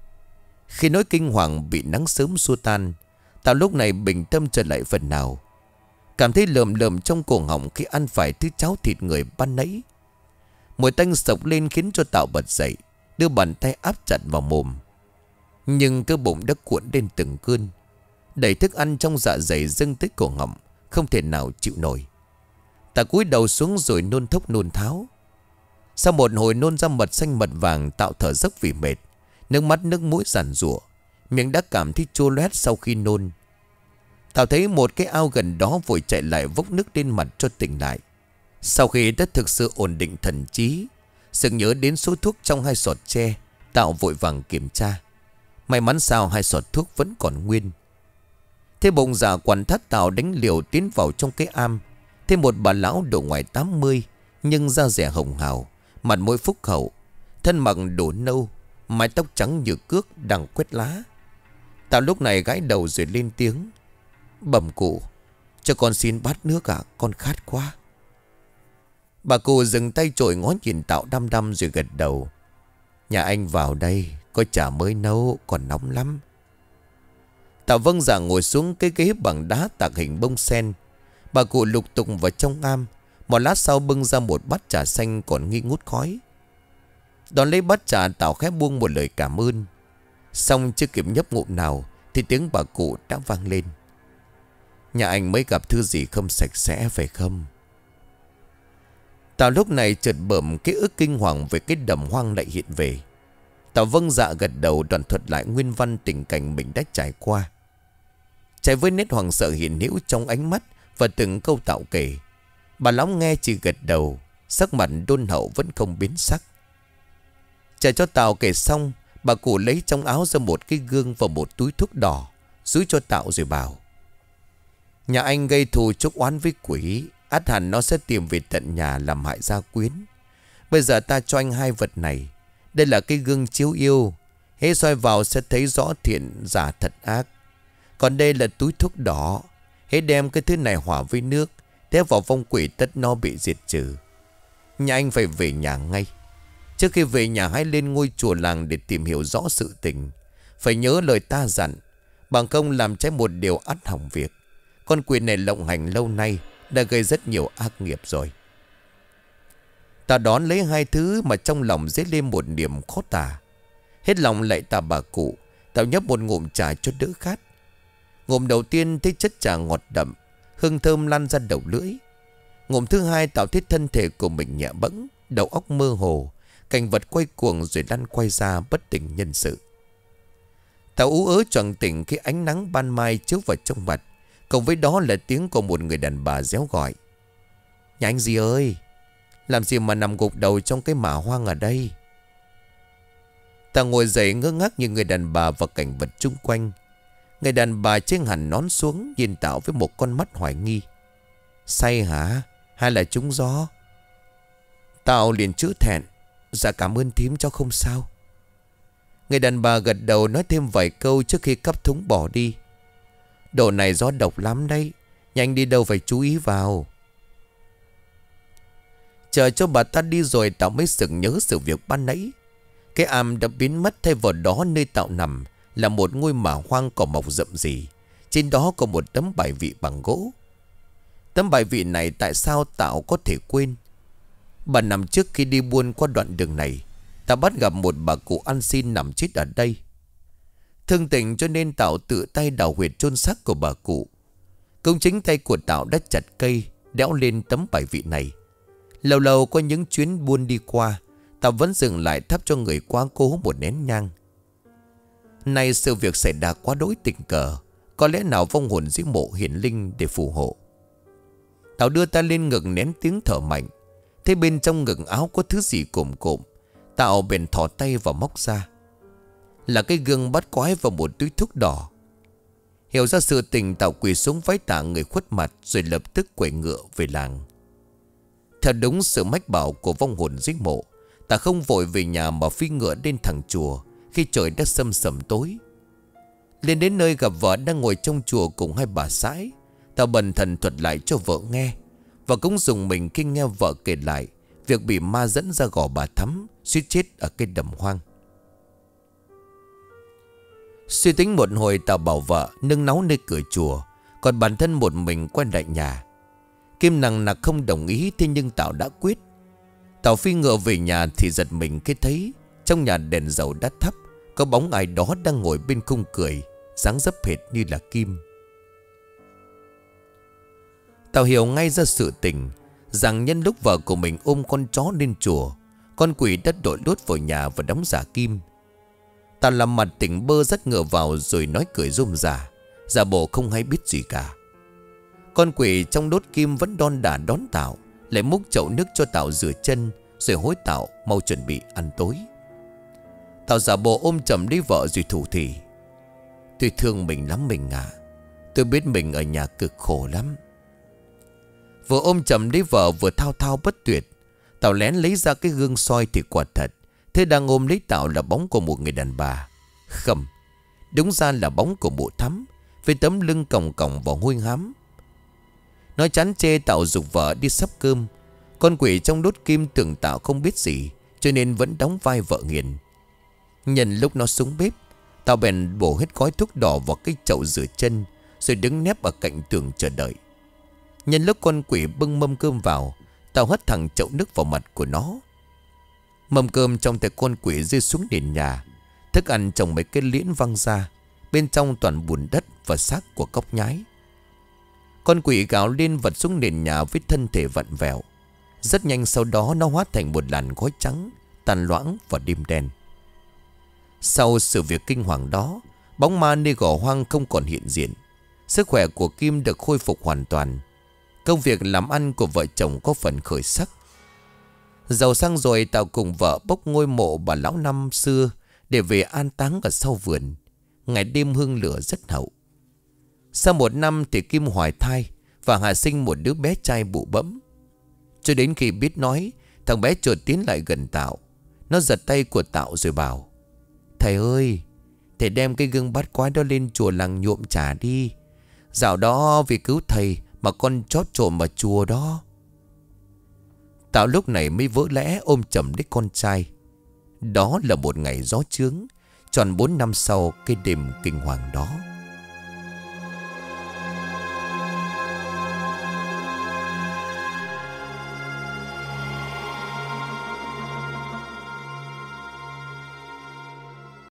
Khi nỗi kinh hoàng bị nắng sớm xua tan, Tạo lúc này bình tâm trở lại phần nào. Cảm thấy lờm lờm trong cổ họng khi ăn phải thứ cháo thịt người ban nãy. Mùi tanh sộc lên khiến cho Tạo bật dậy, đưa bàn tay áp chặt vào mồm. Nhưng cơ bụng đã cuộn lên từng cơn, đẩy thức ăn trong dạ dày dâng tới cổ họng, không thể nào chịu nổi. Tạo cúi đầu xuống rồi nôn thốc nôn tháo. Sau một hồi nôn ra mật xanh mật vàng, Tạo thở dốc vì mệt, nước mắt nước mũi giàn giụa, miệng đã cảm thấy chua loét sau khi nôn. Tạo thấy một cái ao gần đó, vội chạy lại vốc nước lên mặt cho tỉnh lại. Sau khi đã thực sự ổn định thần trí, sực nhớ đến số thuốc trong hai sọt tre, Tạo vội vàng kiểm tra. May mắn sao hai sọt thuốc vẫn còn nguyên. Thế bụng dạ quằn thắt, Tạo đánh liều tiến vào trong cái am. Thêm một bà lão độ ngoài tám mươi, nhưng da dẻ hồng hào, mặt mũi phúc hậu, thân mặc đồ nâu, mái tóc trắng như cước đang quét lá. Tạo lúc này gãi đầu rồi lên tiếng. Bẩm cụ, cho con xin bát nước ạ, con khát quá. Bà cụ dừng tay chổi ngó nhìn Tạo đăm đăm rồi gật đầu. Nhà anh vào đây, có trà mới nấu, còn nóng lắm. Tạo vâng dạ ngồi xuống cái ghế bằng đá tạc hình bông sen. Bà cụ lục tục vào trong am. Một lát sau bưng ra một bát trà xanh còn nghi ngút khói. Đón lấy bát trà, Tạo khẽ buông một lời cảm ơn. Xong chưa kịp nhấp ngụm nào thì tiếng bà cụ đã vang lên. Nhà anh mới gặp thứ gì không sạch sẽ phải không? Tạo lúc này chợt bẩm cái ức kinh hoàng về cái đầm hoang lại hiện về. Tạo vâng dạ gật đầu, đoạn thuật lại nguyên văn tình cảnh mình đã trải qua. Trái với nét hoàng sợ hiện hữu trong ánh mắt và từng câu Tạo kể, bà lão nghe chỉ gật đầu, sắc mặt đôn hậu vẫn không biến sắc. Trả cho Tạo kể xong, bà cụ lấy trong áo ra một cái gương và một túi thuốc đỏ, dúi cho Tạo rồi bảo. Nhà anh gây thù chuốc oán với quỷ, ắt hẳn nó sẽ tìm về tận nhà làm hại gia quyến. Bây giờ ta cho anh hai vật này. Đây là cái gương chiếu yêu, hễ soi vào sẽ thấy rõ thiện giả thật ác. Còn đây là túi thuốc đỏ, hễ đem cái thứ này hòa với nước, té vào vong quỷ tất nó bị diệt trừ. Nhà anh phải về nhà ngay. Trước khi về nhà hãy lên ngôi chùa làng để tìm hiểu rõ sự tình. Phải nhớ lời ta dặn, bằng không làm trái một điều ắt hỏng việc. Con quỷ này lộng hành lâu nay đã gây rất nhiều ác nghiệp rồi. Ta đón lấy hai thứ mà trong lòng dấy lên một niềm khó tả. Hết lòng lại tạ bà cụ, Tạo nhấp một ngụm trà cho đỡ khát. Ngụm đầu tiên thấy chất trà ngọt đậm, hương thơm lan ra đầu lưỡi. Ngụm thứ hai Tạo thấy thân thể của mình nhẹ bẫng, đầu óc mơ hồ, cảnh vật quay cuồng rồi lăn quay ra bất tỉnh nhân sự. Tạo ú ớ choàng tỉnh khi ánh nắng ban mai chiếu vào trong mặt, cộng với đó là tiếng của một người đàn bà réo gọi. Nhà anh gì ơi, làm gì mà nằm gục đầu trong cái mả hoang ở đây? Tao ngồi dậy ngơ ngác như người đàn bà và cảnh vật chung quanh. Người đàn bà trên hẳn nón xuống, nhìn Tảo với một con mắt hoài nghi. Say hả? Hay là trúng gió? Tao liền chữ thẹn. Dạ cảm ơn thím, cháu không sao. Người đàn bà gật đầu nói thêm vài câu trước khi cắp thúng bỏ đi. Đồ này gió độc lắm đấy, nhanh đi đâu phải chú ý vào. Chờ cho bà ta đi rồi, Tảo mới sực nhớ sự việc ban nãy. Cái am đã biến mất, thay vào đó nơi Tảo nằm là một ngôi mả hoang cỏ mọc rậm rì. Trên đó có một tấm bài vị bằng gỗ. Tấm bài vị này tại sao Tảo có thể quên? Bà nằm trước khi đi buôn qua đoạn đường này, Tảo bắt gặp một bà cụ ăn xin nằm chết ở đây. Thương tình cho nên Tảo tự tay đào huyệt chôn xác của bà cụ. Công chính tay của Tảo đã chặt cây đẽo lên tấm bài vị này. Lâu lâu có những chuyến buôn đi qua, Tảo vẫn dừng lại thắp cho người quá cố một nén nhang. Nay sự việc xảy ra quá đối tình cờ, có lẽ nào vong hồn dưới mộ hiển linh để phù hộ. Tảo đưa tay lên ngực nén tiếng thở mạnh. Thế bên trong ngực áo có thứ gì cộm cộm. Tảo bèn thò tay vào móc ra. Là cái gương bắt quái và một túi thuốc đỏ. Hiểu ra sự tình, Tảo quỳ xuống vái tạ người khuất mặt, rồi lập tức quẩy ngựa về làng. Theo đúng sự mách bảo của vong hồn dưới mộ, Tảo không vội về nhà mà phi ngựa đến thẳng chùa khi trời đã sầm sầm tối. Lên đến nơi gặp vợ đang ngồi trong chùa cùng hai bà sãi, Tảo bần thần thuật lại cho vợ nghe. Và cũng dùng mình khi nghe vợ kể lại việc bị ma dẫn ra gò Bà Thắm, suýt chết ở cái đầm hoang. Suy tính một hồi, Tảo bảo vợ nâng náu nơi cửa chùa, còn bản thân một mình quay lại nhà. Kim nằng nặc không đồng ý, thế nhưng Tảo đã quyết. Tảo phi ngựa về nhà thì giật mình khi thấy trong nhà đèn dầu đã thắp, có bóng ai đó đang ngồi bên khung cười, dáng dấp hệt như là Kim. Tảo hiểu ngay ra sự tình, rằng nhân lúc vợ của mình ôm con chó lên chùa, con quỷ đã đội lốt vào nhà và đóng giả Kim. Tảo làm mặt tỉnh bơ dắt ngựa vào rồi nói cười rôm rả, giả bộ không hay biết gì cả. Con quỷ trong đốt Kim vẫn đon đả đón Tảo, lại múc chậu nước cho Tảo rửa chân, rồi hối Tảo mau chuẩn bị ăn tối. Tảo giả bộ ôm chầm lấy vợ rồi thủ thỉ. Tôi thương mình lắm mình ạ. Tôi biết mình ở nhà cực khổ lắm. Vừa ôm chầm lấy vợ vừa thao thao bất tuyệt. Tảo lén lấy ra cái gương soi thì quả thật, thế đang ôm lấy Tảo là bóng của một người đàn bà. Khẩm, đúng ra là bóng của mụ Thắm, với tấm lưng còng còng và hôi hám. Nói chán chê, Tảo giục vợ đi sắp cơm. Con quỷ trong đốt Kim tưởng Tảo không biết gì, cho nên vẫn đóng vai vợ nghiền. Nhân lúc nó xuống bếp, Tảo bèn bổ hết gói thuốc đỏ vào cái chậu rửa chân, rồi đứng nép ở cạnh tường chờ đợi. Nhân lúc con quỷ bưng mâm cơm vào, Tảo hất thẳng chậu nước vào mặt của nó. Mâm cơm trong tay con quỷ rơi xuống nền nhà. Thức ăn trồng mấy cái liễn văng ra, bên trong toàn bùn đất và xác của cóc nhái. Con quỷ gào lên vật xuống nền nhà với thân thể vặn vẹo. Rất nhanh sau đó nó hóa thành một làn khói trắng, tàn loãng và đêm đen. Sau sự việc kinh hoàng đó, bóng ma nơi gò hoang không còn hiện diện. Sức khỏe của Kim được khôi phục hoàn toàn. Công việc làm ăn của vợ chồng có phần khởi sắc. Giàu sang rồi, Tảo cùng vợ bốc ngôi mộ bà lão năm xưa để về an táng ở sau vườn. Ngày đêm hương lửa rất hậu. Sau một năm thì Kim hoài thai và hạ sinh một đứa bé trai bụ bẫm. Cho đến khi biết nói, thằng bé chợt tiến lại gần Tảo. Nó giật tay của Tảo rồi bảo: Thầy ơi, thầy đem cái gương bát quái đó lên chùa làng nhuộm trả đi. Dạo đó vì cứu thầy mà con chót trộm vào chùa đó. Tảo lúc này mới vỡ lẽ ôm chầm đích con trai. Đó là một ngày gió chướng, tròn bốn năm sau cái đêm kinh hoàng đó.